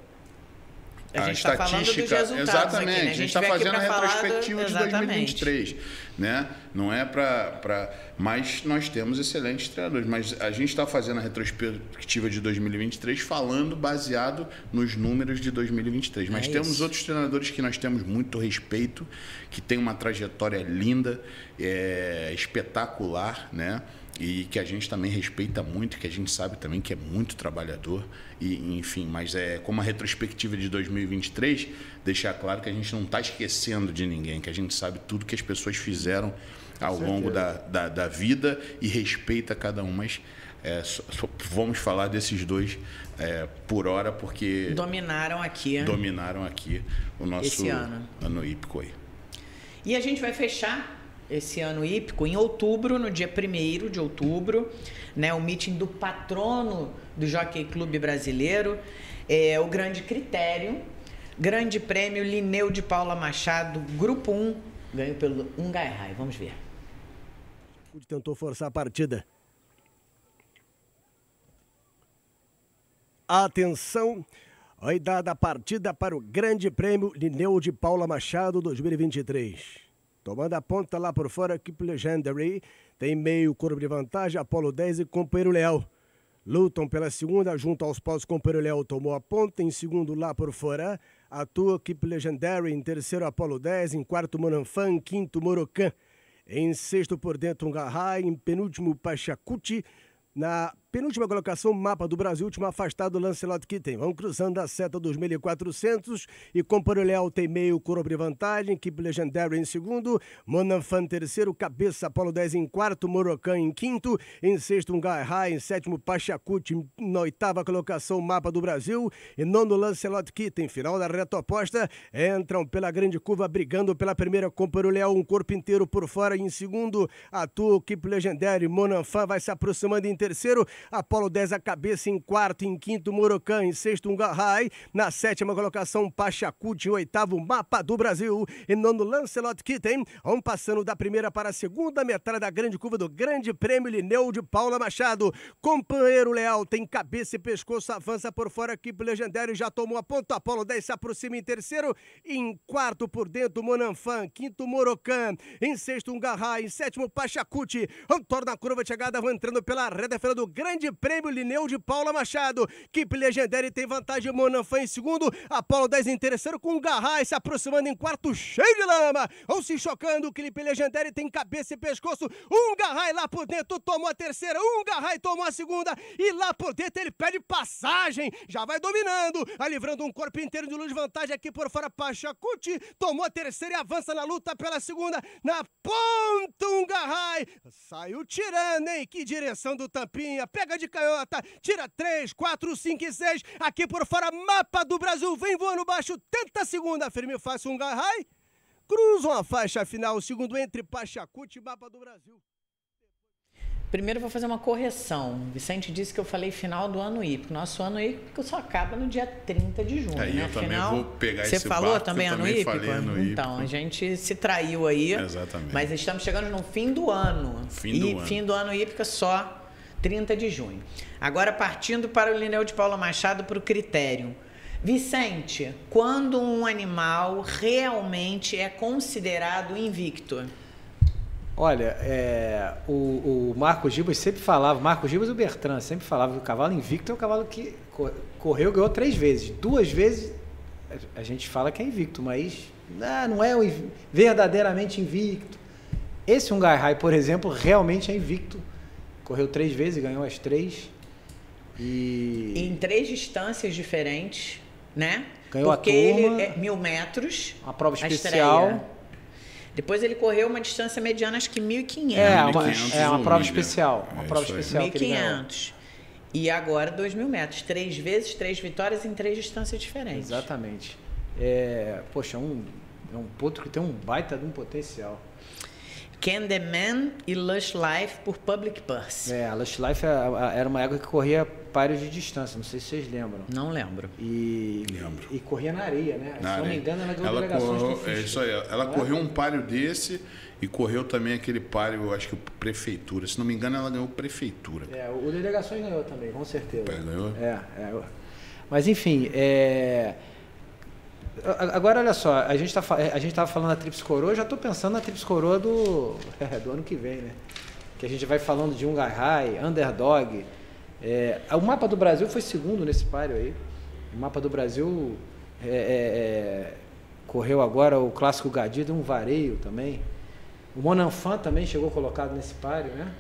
A, a estatística, tá falando dos resultados exatamente, aqui, né? A gente está fazendo a retrospectiva do... de dois mil e vinte e três, né? Não é para, mas nós temos excelentes treinadores, mas a gente está fazendo a retrospectiva de dois mil e vinte e três falando baseado nos números de dois mil e vinte e três. Mas é temos isso. Outros treinadores que nós temos muito respeito, que tem uma trajetória linda, é, espetacular, né? E que a gente também respeita muito, que a gente sabe também que é muito trabalhador, e enfim, mas é como a retrospectiva de dois mil e vinte e três, deixar claro que a gente não está esquecendo de ninguém, que a gente sabe tudo que as pessoas fizeram ao longo da, da, da vida e respeita cada um, mas É, só, só, vamos falar desses dois é, por hora, porque... Dominaram aqui. Dominaram aqui o nosso esse ano. ano hípico aí. E a gente vai fechar esse ano hípico em outubro, no dia primeiro de outubro, né, o meeting do patrono do Jockey Clube Brasileiro, é o Grande Critério, Grande Prêmio Linneu de Paula Machado, Grupo um, ganho pelo Ungai. Vamos ver. Tentou forçar a partida. Atenção, aí dada a partida para o Grande Prêmio Linneu de Paula Machado dois mil e vinte e três. Tomando a ponta lá por fora, Keep Legendary tem meio corpo de vantagem, Apolo dez e Companheiro Leal. Lutam pela segunda, junto aos paus, Companheiro Leal tomou a ponta, em segundo lá por fora, atua Keep Legendary, em terceiro Apolo dez, em quarto Monanfan, em quinto Morocan, em sexto por dentro Ungarrai, em penúltimo Pachacuti, na penúltima colocação, Mapa do Brasil, último afastado, Lancelot Kitten. Vão cruzando a seta dos mil e quatrocentos e Companheiro Leal tem meio corpo de vantagem, Keep Legendary em segundo, Monanfan terceiro, Cabeça Apolo dez em quarto, Morocan em quinto, em sexto Ungarrai, em sétimo Pachacuti, na oitava colocação, Mapa do Brasil, e nono Lancelot Kitten. Final da reta oposta, entram pela grande curva, brigando pela primeira, Companheiro Leal, um corpo inteiro por fora, em segundo, atua o Keep Legendary, Monanfan vai se aproximando em terceiro, Apolo dez a cabeça, em quarto, em quinto Morocan, em sexto Ungarrai, na sétima colocação Pachacuti, em oitavo Mapa do Brasil, e nono Lancelot Kitten. Vão passando da primeira para a segunda metade da grande curva do Grande Prêmio Linneu de Paula Machado. Companheiro Leal tem cabeça e pescoço, avança por fora, Keep Legendary já tomou a ponta, Apolo dez se aproxima em terceiro, em quarto por dentro Monanfan, quinto Morocan, em sexto Ungarrai, em sétimo Pachacuti. Vão torna a curva de chegada, vão entrando pela reta final do Grande Prêmio Linneu de Paula Machado. Keep Legendary tem vantagem, Monanfan em segundo, Apolo dez em terceiro, com Ungarrai se aproximando em quarto, cheio de lama. Vão se chocando, Keep Legendary tem cabeça e pescoço, Ungarrai lá por dentro tomou a terceira, Ungarrai tomou a segunda, e lá por dentro ele pede passagem, já vai dominando, vai livrando um corpo inteiro de luz de vantagem aqui por fora, Pachacuti tomou a terceira e avança na luta pela segunda, na ponta Ungarrai, saiu tirando, hein, que direção do Tampinha, pega de canhota, tira três, quatro, cinco e seis, aqui por fora, Mapa do Brasil, vem voando baixo, tenta a segunda, firme e fácil, Ungarrai, cruzam a faixa final, segundo entre Pachacuti e Mapa do Brasil. Primeiro vou fazer uma correção. Vicente disse que eu falei final do ano hípico. Nosso ano hípico só acaba no dia trinta de junho, aí né? eu também Final, vou pegar você esse falou barco, também eu ano também hípico? falei ano Então, hípico. a gente se traiu aí. Exatamente. Mas estamos chegando no fim do ano. Fim e do ano. fim do ano hípico é só trinta de junho. Agora, partindo para o Linneu de Paula Machado, para o critério. Vicente, quando um animal realmente é considerado invicto? Olha, é, o, o Marcos Gibas sempre falava, Marcos Gibas e o Bertrand sempre falavam que o cavalo invicto é o cavalo que correu e ganhou três vezes. Duas vezes a gente fala que é invicto, mas não, não é o verdadeiramente invicto. Esse Ungarrai, por exemplo, realmente é invicto. Correu três vezes e ganhou as três. E... em três distâncias diferentes, né? Ganhou porque a turma, ele é mil metros. Uma prova especial. Estreia. Depois ele correu uma distância mediana, acho que mil e quinhentos. É, uma, é uma prova especial. Uma é prova especial mil e quinhentos. E agora dois mil metros. Três vezes, três vitórias em três distâncias diferentes. Exatamente. É, poxa, um, é um potro que tem um baita de um potencial. Can the Man e Lush Life por Public Purse. É, a Lush Life era uma égua que corria páreos de distância, não sei se vocês lembram. Não lembro. E, lembro. e corria na areia, né? Na se não me engano, ela ganhou ela delegações correu, do é isso aí. Ela não correu é? um páreo desse e correu também aquele páreo, eu acho que prefeitura. Se não me engano, ela ganhou prefeitura. É, o delegações ganhou também, com certeza. É, ganhou? É, é. Mas enfim, é... agora olha só, a gente tá, a gente estava falando da Tríplice Coroa, eu já estou pensando na Tríplice Coroa do, do ano que vem, né? Que a gente vai falando de Ungarrai, Underdog. É, o Mapa do Brasil foi segundo nesse páreo aí. O Mapa do Brasil é, é, é, correu agora o Clássico Gadi, deu um vareio também. O Monanfan também chegou colocado nesse páreo, né?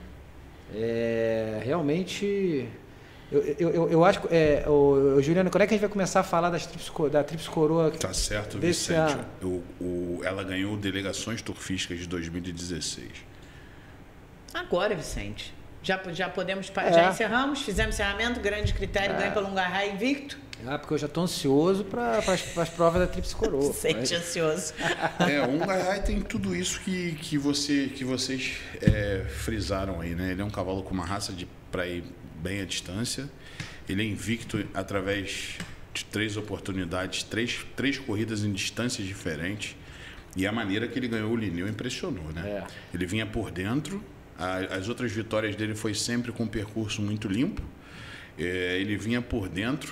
É, realmente... Eu, eu, eu, eu acho que, é, o, o Juliano, quando é que a gente vai começar a falar das tríplice, da Tríplice Coroa? Tá certo, desse Vicente. ano? O, o, ela ganhou delegações turfísticas de dois mil e dezesseis. Agora, Vicente. Já, já podemos, É. já encerramos, fizemos encerramento, grande critério, É. ganha pelo Ungarrai invicto. Ah, porque eu já estou ansioso para as provas da Tríplice Coroa. Sente Mas- ansioso. É, o Ungarrai tem tudo isso que, que, você, que vocês é, frisaram aí, né? Ele é um cavalo com uma raça para ir bem à distância. Ele é invicto através de três oportunidades, três, três corridas em distâncias diferentes. E a maneira que ele ganhou o Lineu impressionou, né? É. Ele vinha por dentro, a, as outras vitórias dele foi sempre com um percurso muito limpo. É, ele vinha por dentro.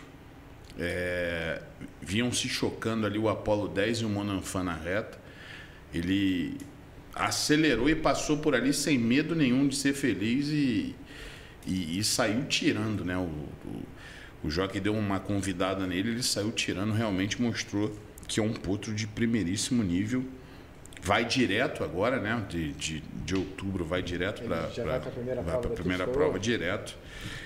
É, vinham se chocando ali o Apollo dez e o Monanfan na reta. Ele acelerou e passou por ali sem medo nenhum de ser feliz e, e, e saiu tirando, né? O, o, o jockey deu uma convidada nele, ele saiu tirando, realmente mostrou que é um potro de primeiríssimo nível. Vai direto agora, né? De, de, de outubro vai direto para já vai pra primeira vai prova pra da primeira Tríplice prova Coroa. direto.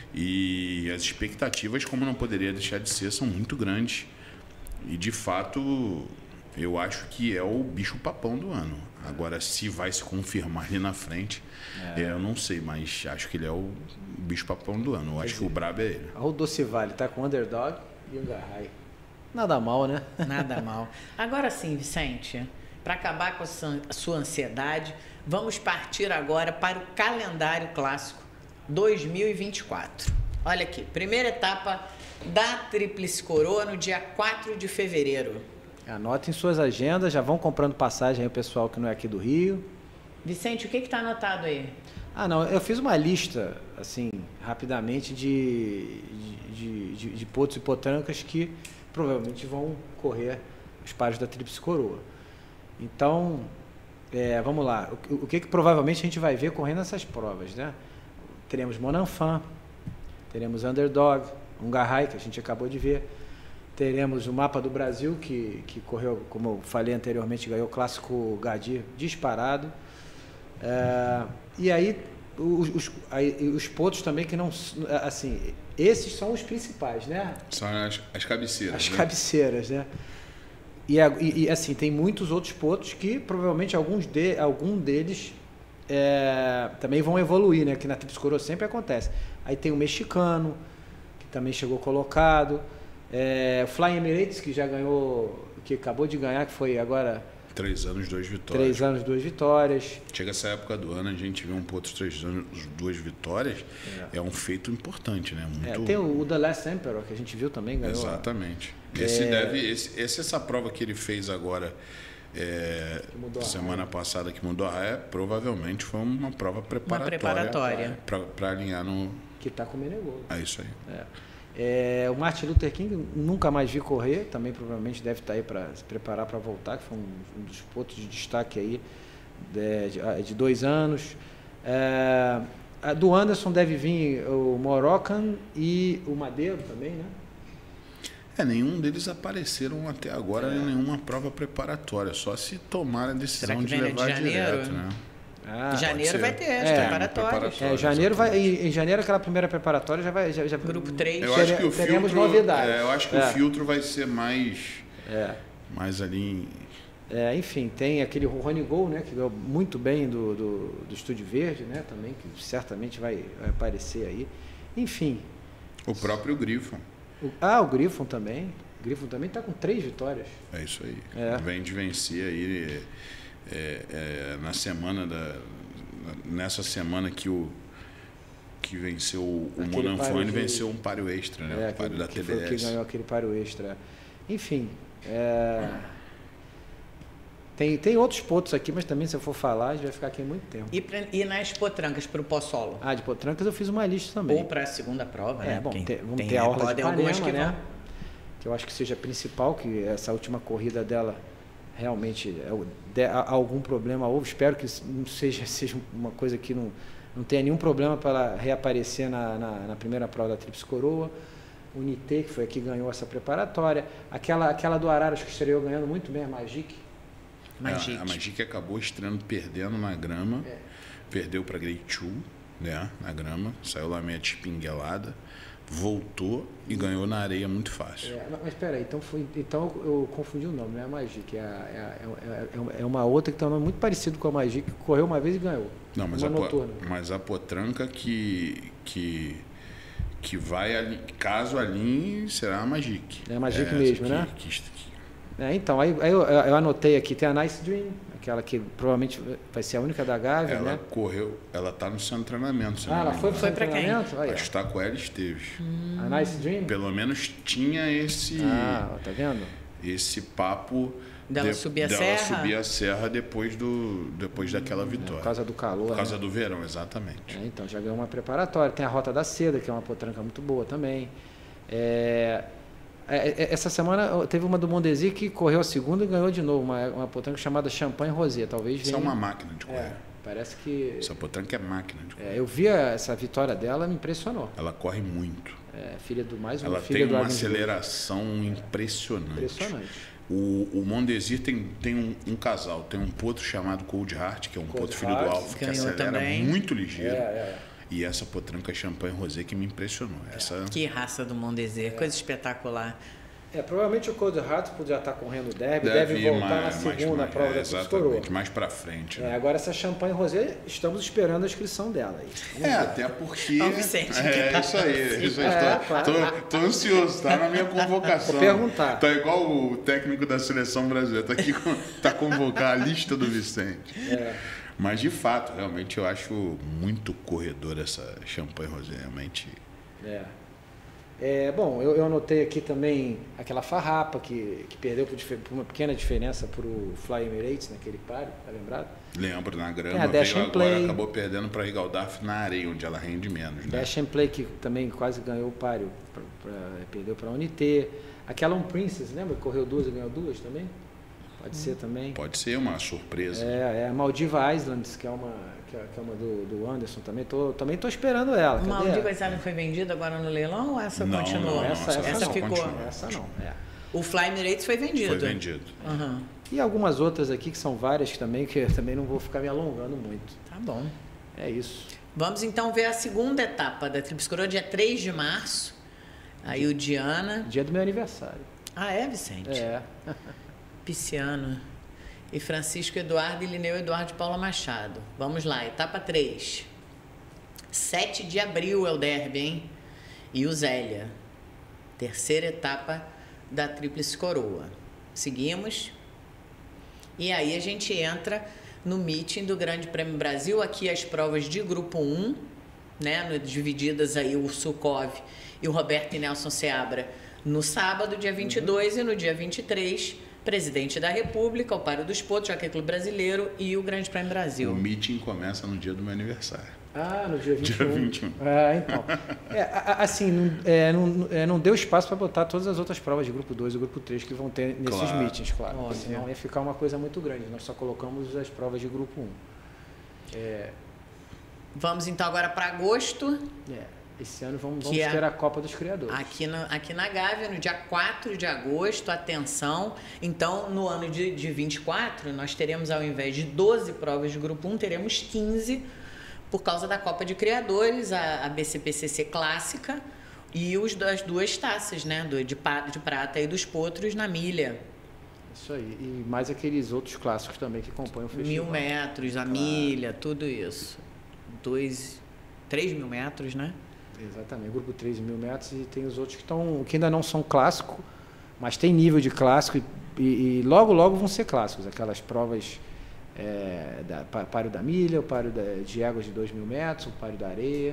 E as expectativas, como não poderia deixar de ser, são muito grandes. E de fato, eu acho que é o bicho papão do ano. Agora, se vai se confirmar ali na frente, é. eu não sei, mas acho que ele é o bicho papão do ano. Eu acho que o brabo é ele. A Rodolfo Vale tá com Underdog e o Ungarrai. Nada mal, né? Nada mal. Agora sim, Vicente, para acabar com a sua- a sua ansiedade, vamos partir agora para o calendário clássico dois mil e vinte e quatro. Olha aqui, primeira etapa da Tríplice Coroa no dia quatro de fevereiro. Anotem suas agendas, já vão comprando passagem aí o pessoal que não é aqui do Rio. Vicente, o que está anotado aí? Ah, não, eu fiz uma lista, assim, rapidamente, de, de, de, de potros e potrancas que provavelmente vão correr os pares da Tríplice Coroa. Então, é, vamos lá, o, o que, que provavelmente a gente vai ver correndo nessas provas, né? Teremos Monanfan, teremos Underdog, Ungarrai, que a gente acabou de ver, teremos o Mapa do Brasil, que, que correu, como eu falei anteriormente, ganhou o Clássico Gadi disparado. É, e aí os, os, aí, os potros também que não, assim, esses são os principais, né? São as, as cabeceiras. As né? cabeceiras, né? E, a- e, e, assim, tem muitos outros potros que provavelmente alguns de, algum deles é, também vão evoluir, né? Que na Tríplice Coroa sempre acontece. Aí tem o mexicano, que também chegou colocado. É, o Flying Emirates, que já ganhou, que acabou de ganhar, que foi agora Três anos, duas vitórias. três anos, duas vitórias. Chega essa época do ano, a gente vê um potro três anos, duas vitórias. É, é um feito importante, né? Muito... É, tem o, o The Last Emperor, que a gente viu também, ganhou. Exatamente. Esse É... deve, esse, esse, essa prova que ele fez agora, é, mudou a semana raia. passada, que mudou a raia, provavelmente foi uma prova preparatória. preparatória. Para alinhar no. Que está com o Menegolo. É isso aí. É. É, o Martin Luther King nunca mais vi correr, também provavelmente deve estar aí para se preparar para voltar, que foi um, um dos pontos de destaque aí de, de, de dois anos. É, a do Anderson deve vir o Moroccan e o Madeiro também, né? É, nenhum deles apareceram até agora É. em nenhuma prova preparatória, só se tomar a decisão Será que de vem levar de janeiro? direto, né? Ah, janeiro pode vai ser. ter as É, preparatórias. preparatória. é, janeiro vai, exatamente. em, em janeiro aquela primeira preparatória já vai... Já, já, Grupo três. Eu acho que o teremos filtro, novidades. é, eu acho que É. o filtro vai ser mais, É. mais ali em- É, enfim, tem aquele Rony Gol, né, que ganhou muito bem do, do, do Estúdio Verde, né, também, que certamente vai, vai aparecer aí. Enfim. o próprio Griffon. O, ah, o Griffon também. O Griffon também está com três vitórias. É isso aí. É. Vem de vencer aí é, é, na semana da. Nessa semana que o. Que venceu o Aquele Monanfan, páreo ele de- venceu um páreo extra, né? É, o aquele, páreo da que foi o que T D S. ganhou aquele páreo extra. Enfim, é, tem, tem outros pontos aqui, mas também se eu for falar, a gente vai ficar aqui muito tempo. E, pra- e nas potrancas para o pós-solo? Ah, de Potrancas eu fiz uma lista também. Ou para a segunda prova, É, né? bom, Quem ter- vamos tem- ter a Orla de podem algumas Ipanema, que né? vão. Que eu acho que seja a principal, que essa última corrida dela realmente é o- de- há algum problema houve. Espero que isso não seja, seja uma coisa que não, não tenha nenhum problema para ela reaparecer na, na, na primeira prova da Tríplice Coroa. O Nité, que foi a que ganhou essa preparatória. Aquela, aquela do Araras que estreou ganhando muito bem, a Magic. Magic. A, a Magic acabou estreando perdendo na grama. É. Perdeu para Great Two, né? Na grama. Saiu lá meio espinguelada. voltou e ganhou na areia muito fácil. É, mas espera aí, então, foi, então eu confundi o nome, não é a Magic, é, é, é, é uma outra que tem um nome muito parecido com a Magic, que correu uma vez e ganhou. Não, mas, a, po, mas a potranca que, que, que vai ali, caso alinhe, será a Magic. É a Magic é mesmo, que, né? Que, que, É, então, aí, aí eu, eu anotei aqui, tem a Nice Dream, aquela que provavelmente vai ser a única da Gávea, ela né? correu, ela está no centro de treinamento. Ah, ela foi, foi para quem? A está com ela esteve. Hum. A Nice Dream? Pelo menos tinha esse... Ah, tá vendo? Esse papo... Dela de, subir a dela serra? Dela subir a serra depois, do, depois daquela vitória. Por causa do calor, Por causa né? do verão, exatamente. É, então, já ganhou uma preparatória. Tem a Rota da Seda, que é uma potranca muito boa também. É... Essa semana teve uma do Mondesi que correu a segunda e ganhou de novo, uma, uma potranca chamada Champagne Rosé. Talvez Isso venha... é uma máquina de correr. É, parece que... Essa potranca é máquina de correr. É, eu vi essa vitória dela, me impressionou. Ela corre muito. É, filha do mais um Ela filha tem do uma Agnes aceleração impressionante. Impressionante. O, o Mondesi tem, tem um, um casal, tem um potro chamado Cold Heart, que é um Cold potro filho do Alfa, que acelera também. muito ligeiro. É, é. E essa potranca Champagne Rosé que me impressionou. Essa... Que raça do Mondesi, é. Coisa espetacular. É, provavelmente o Cold Heart já está correndo o derby, deve, deve voltar mais, na segunda mais, prova é, da Tríplice Coroa. Mais para frente. Né? É, agora essa Champagne Rosé, estamos esperando a inscrição dela. Aí. É, ver. Até porque... Ó, Vicente, é, tá isso aí. Isso aí é, tô, claro. tô, tô ansioso, está na minha convocação. Vou perguntar. Tá igual o técnico da seleção brasileira, tá aqui com, tá convocar a lista do Vicente. É. Mas de fato, realmente eu acho muito corredor essa Champagne Rosé, realmente. É. É, bom, eu, eu anotei aqui também aquela farrapa que, que perdeu por, por uma pequena diferença para o Fly Emirates naquele páreo, tá lembrado? Lembro, na grama, é, a Dash veio and Play. Agora acabou perdendo para a Rigaldaf na areia, onde ela rende menos. Né? Dash and Play, que também quase ganhou o páreo, pra, pra, perdeu para a Unité. Aquela Um Princess, lembra? Correu duas e ganhou duas também? Pode hum. ser também. Pode ser uma surpresa. É, é a Maldiva Islands, que é uma... que é uma do, do Anderson, também tô, também tô esperando ela. Cadê? Maldiva Islands foi vendida agora no leilão ou essa não, continua? Não, essa, essa, essa não, ficou. Continua, essa não. É. O Fly Emirates foi vendido. Foi vendido. Uhum. E algumas outras aqui que são várias também, que eu também não vou ficar me alongando muito. Tá bom. É isso. Vamos então ver a segunda etapa da Tríplice Coroa, dia três de março. Aí o Diana. Dia do meu aniversário. Ah, é, Vicente? É. Pisciano. E Francisco Eduardo e Lineu Eduardo de Paula Machado. Vamos lá, etapa três. sete de abril é o derby, hein? E o Zélia. Terceira etapa da Tríplice Coroa. Seguimos. E aí a gente entra no meeting do Grande Prêmio Brasil. Aqui as provas de grupo um, né? Divididas aí o Sukov e o Roberto e Nelson Seabra no sábado, dia vinte e dois, uhum. E no dia vinte e três... Presidente da República, o Páreo dos Potros, Jockey Clube Brasileiro e o Grande Prêmio Brasil. O meeting começa no dia do meu aniversário. Ah, no dia vinte e um. Dia vinte e um. Ah, então. É, assim, não, é, não, é, não deu espaço para botar todas as outras provas de grupo dois e grupo três que vão ter nesses claro. meetings, claro. Óbvio. Senão ia ficar uma coisa muito grande. Nós só colocamos as provas de grupo um. É... Vamos então agora para agosto. É. Esse ano vamos, vamos é ter a Copa dos Criadores. Aqui na, aqui na Gávea, no dia quatro de agosto, atenção. Então, no ano de, de vinte e quatro, nós teremos, ao invés de doze provas de grupo um, teremos quinze, por causa da Copa de Criadores, a, a B C P C C clássica e os, as duas taças, né? Do, de, de prata e dos potros na milha. Isso aí. E mais aqueles outros clássicos também que compõem o festival. Mil metros, a claro. milha, tudo isso. Dois, três mil metros, né? Exatamente, grupo três mil metros, e tem os outros que, tão, que ainda não são clássicos, mas tem nível de clássico e, e, e logo, logo vão ser clássicos. Aquelas provas, é, da, páreo da milha, o páreo da, de águas de dois mil metros, o páreo da areia.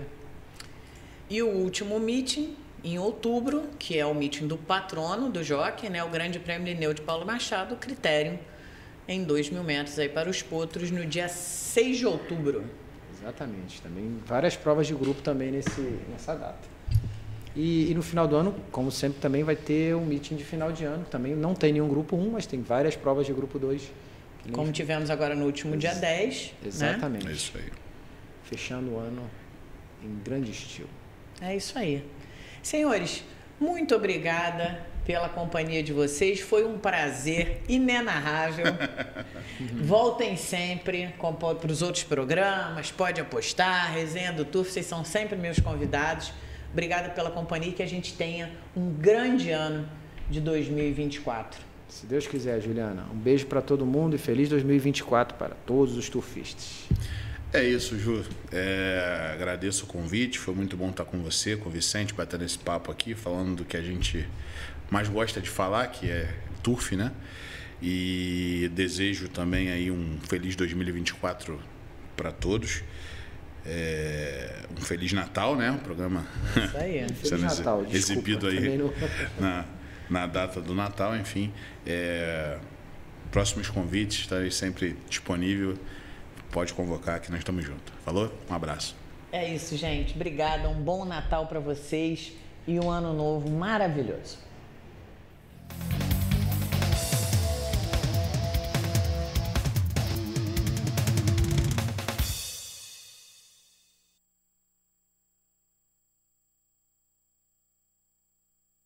E o último meeting, em outubro, que é o meeting do patrono do jockey, né, o Grande Prêmio Lineu de Paulo Machado, critério em dois mil metros aí para os potros no dia seis de outubro. Exatamente, também várias provas de grupo também nesse, nessa data. E, e no final do ano, como sempre, também vai ter um meeting de final de ano. Também não tem nenhum grupo um, mas tem várias provas de grupo dois. Como tivemos agora no último Ex dia dez. Exatamente. Né? É isso aí. Fechando o ano em grande estilo. É isso aí. Senhores, muito obrigada pela companhia de vocês. Foi um prazer inenarrável. Voltem sempre para os outros programas. Pode apostar, Resenha do Turf. Vocês são sempre meus convidados Obrigada pela companhia e que a gente tenha um grande ano de dois mil e vinte e quatro. Se Deus quiser, Juliana. Um beijo para todo mundo e feliz dois mil e vinte e quatro para todos os turfistas. É isso, Ju. É, agradeço o convite. Foi muito bom estar com você, com o Vicente, batendo esse papo aqui, falando do que a gente mais gosta de falar, que é turf, né? E desejo também aí um feliz dois mil e vinte e quatro para todos. É, um Feliz Natal, né? Um programa Isso aí, é. Feliz Natal, exibido desculpa, aí não... na, na data do Natal, enfim. É, próximos convites, estarei sempre disponível. Pode convocar que nós estamos juntos. Falou? Um abraço. É isso, gente. Obrigada. Um bom Natal para vocês e um ano novo maravilhoso.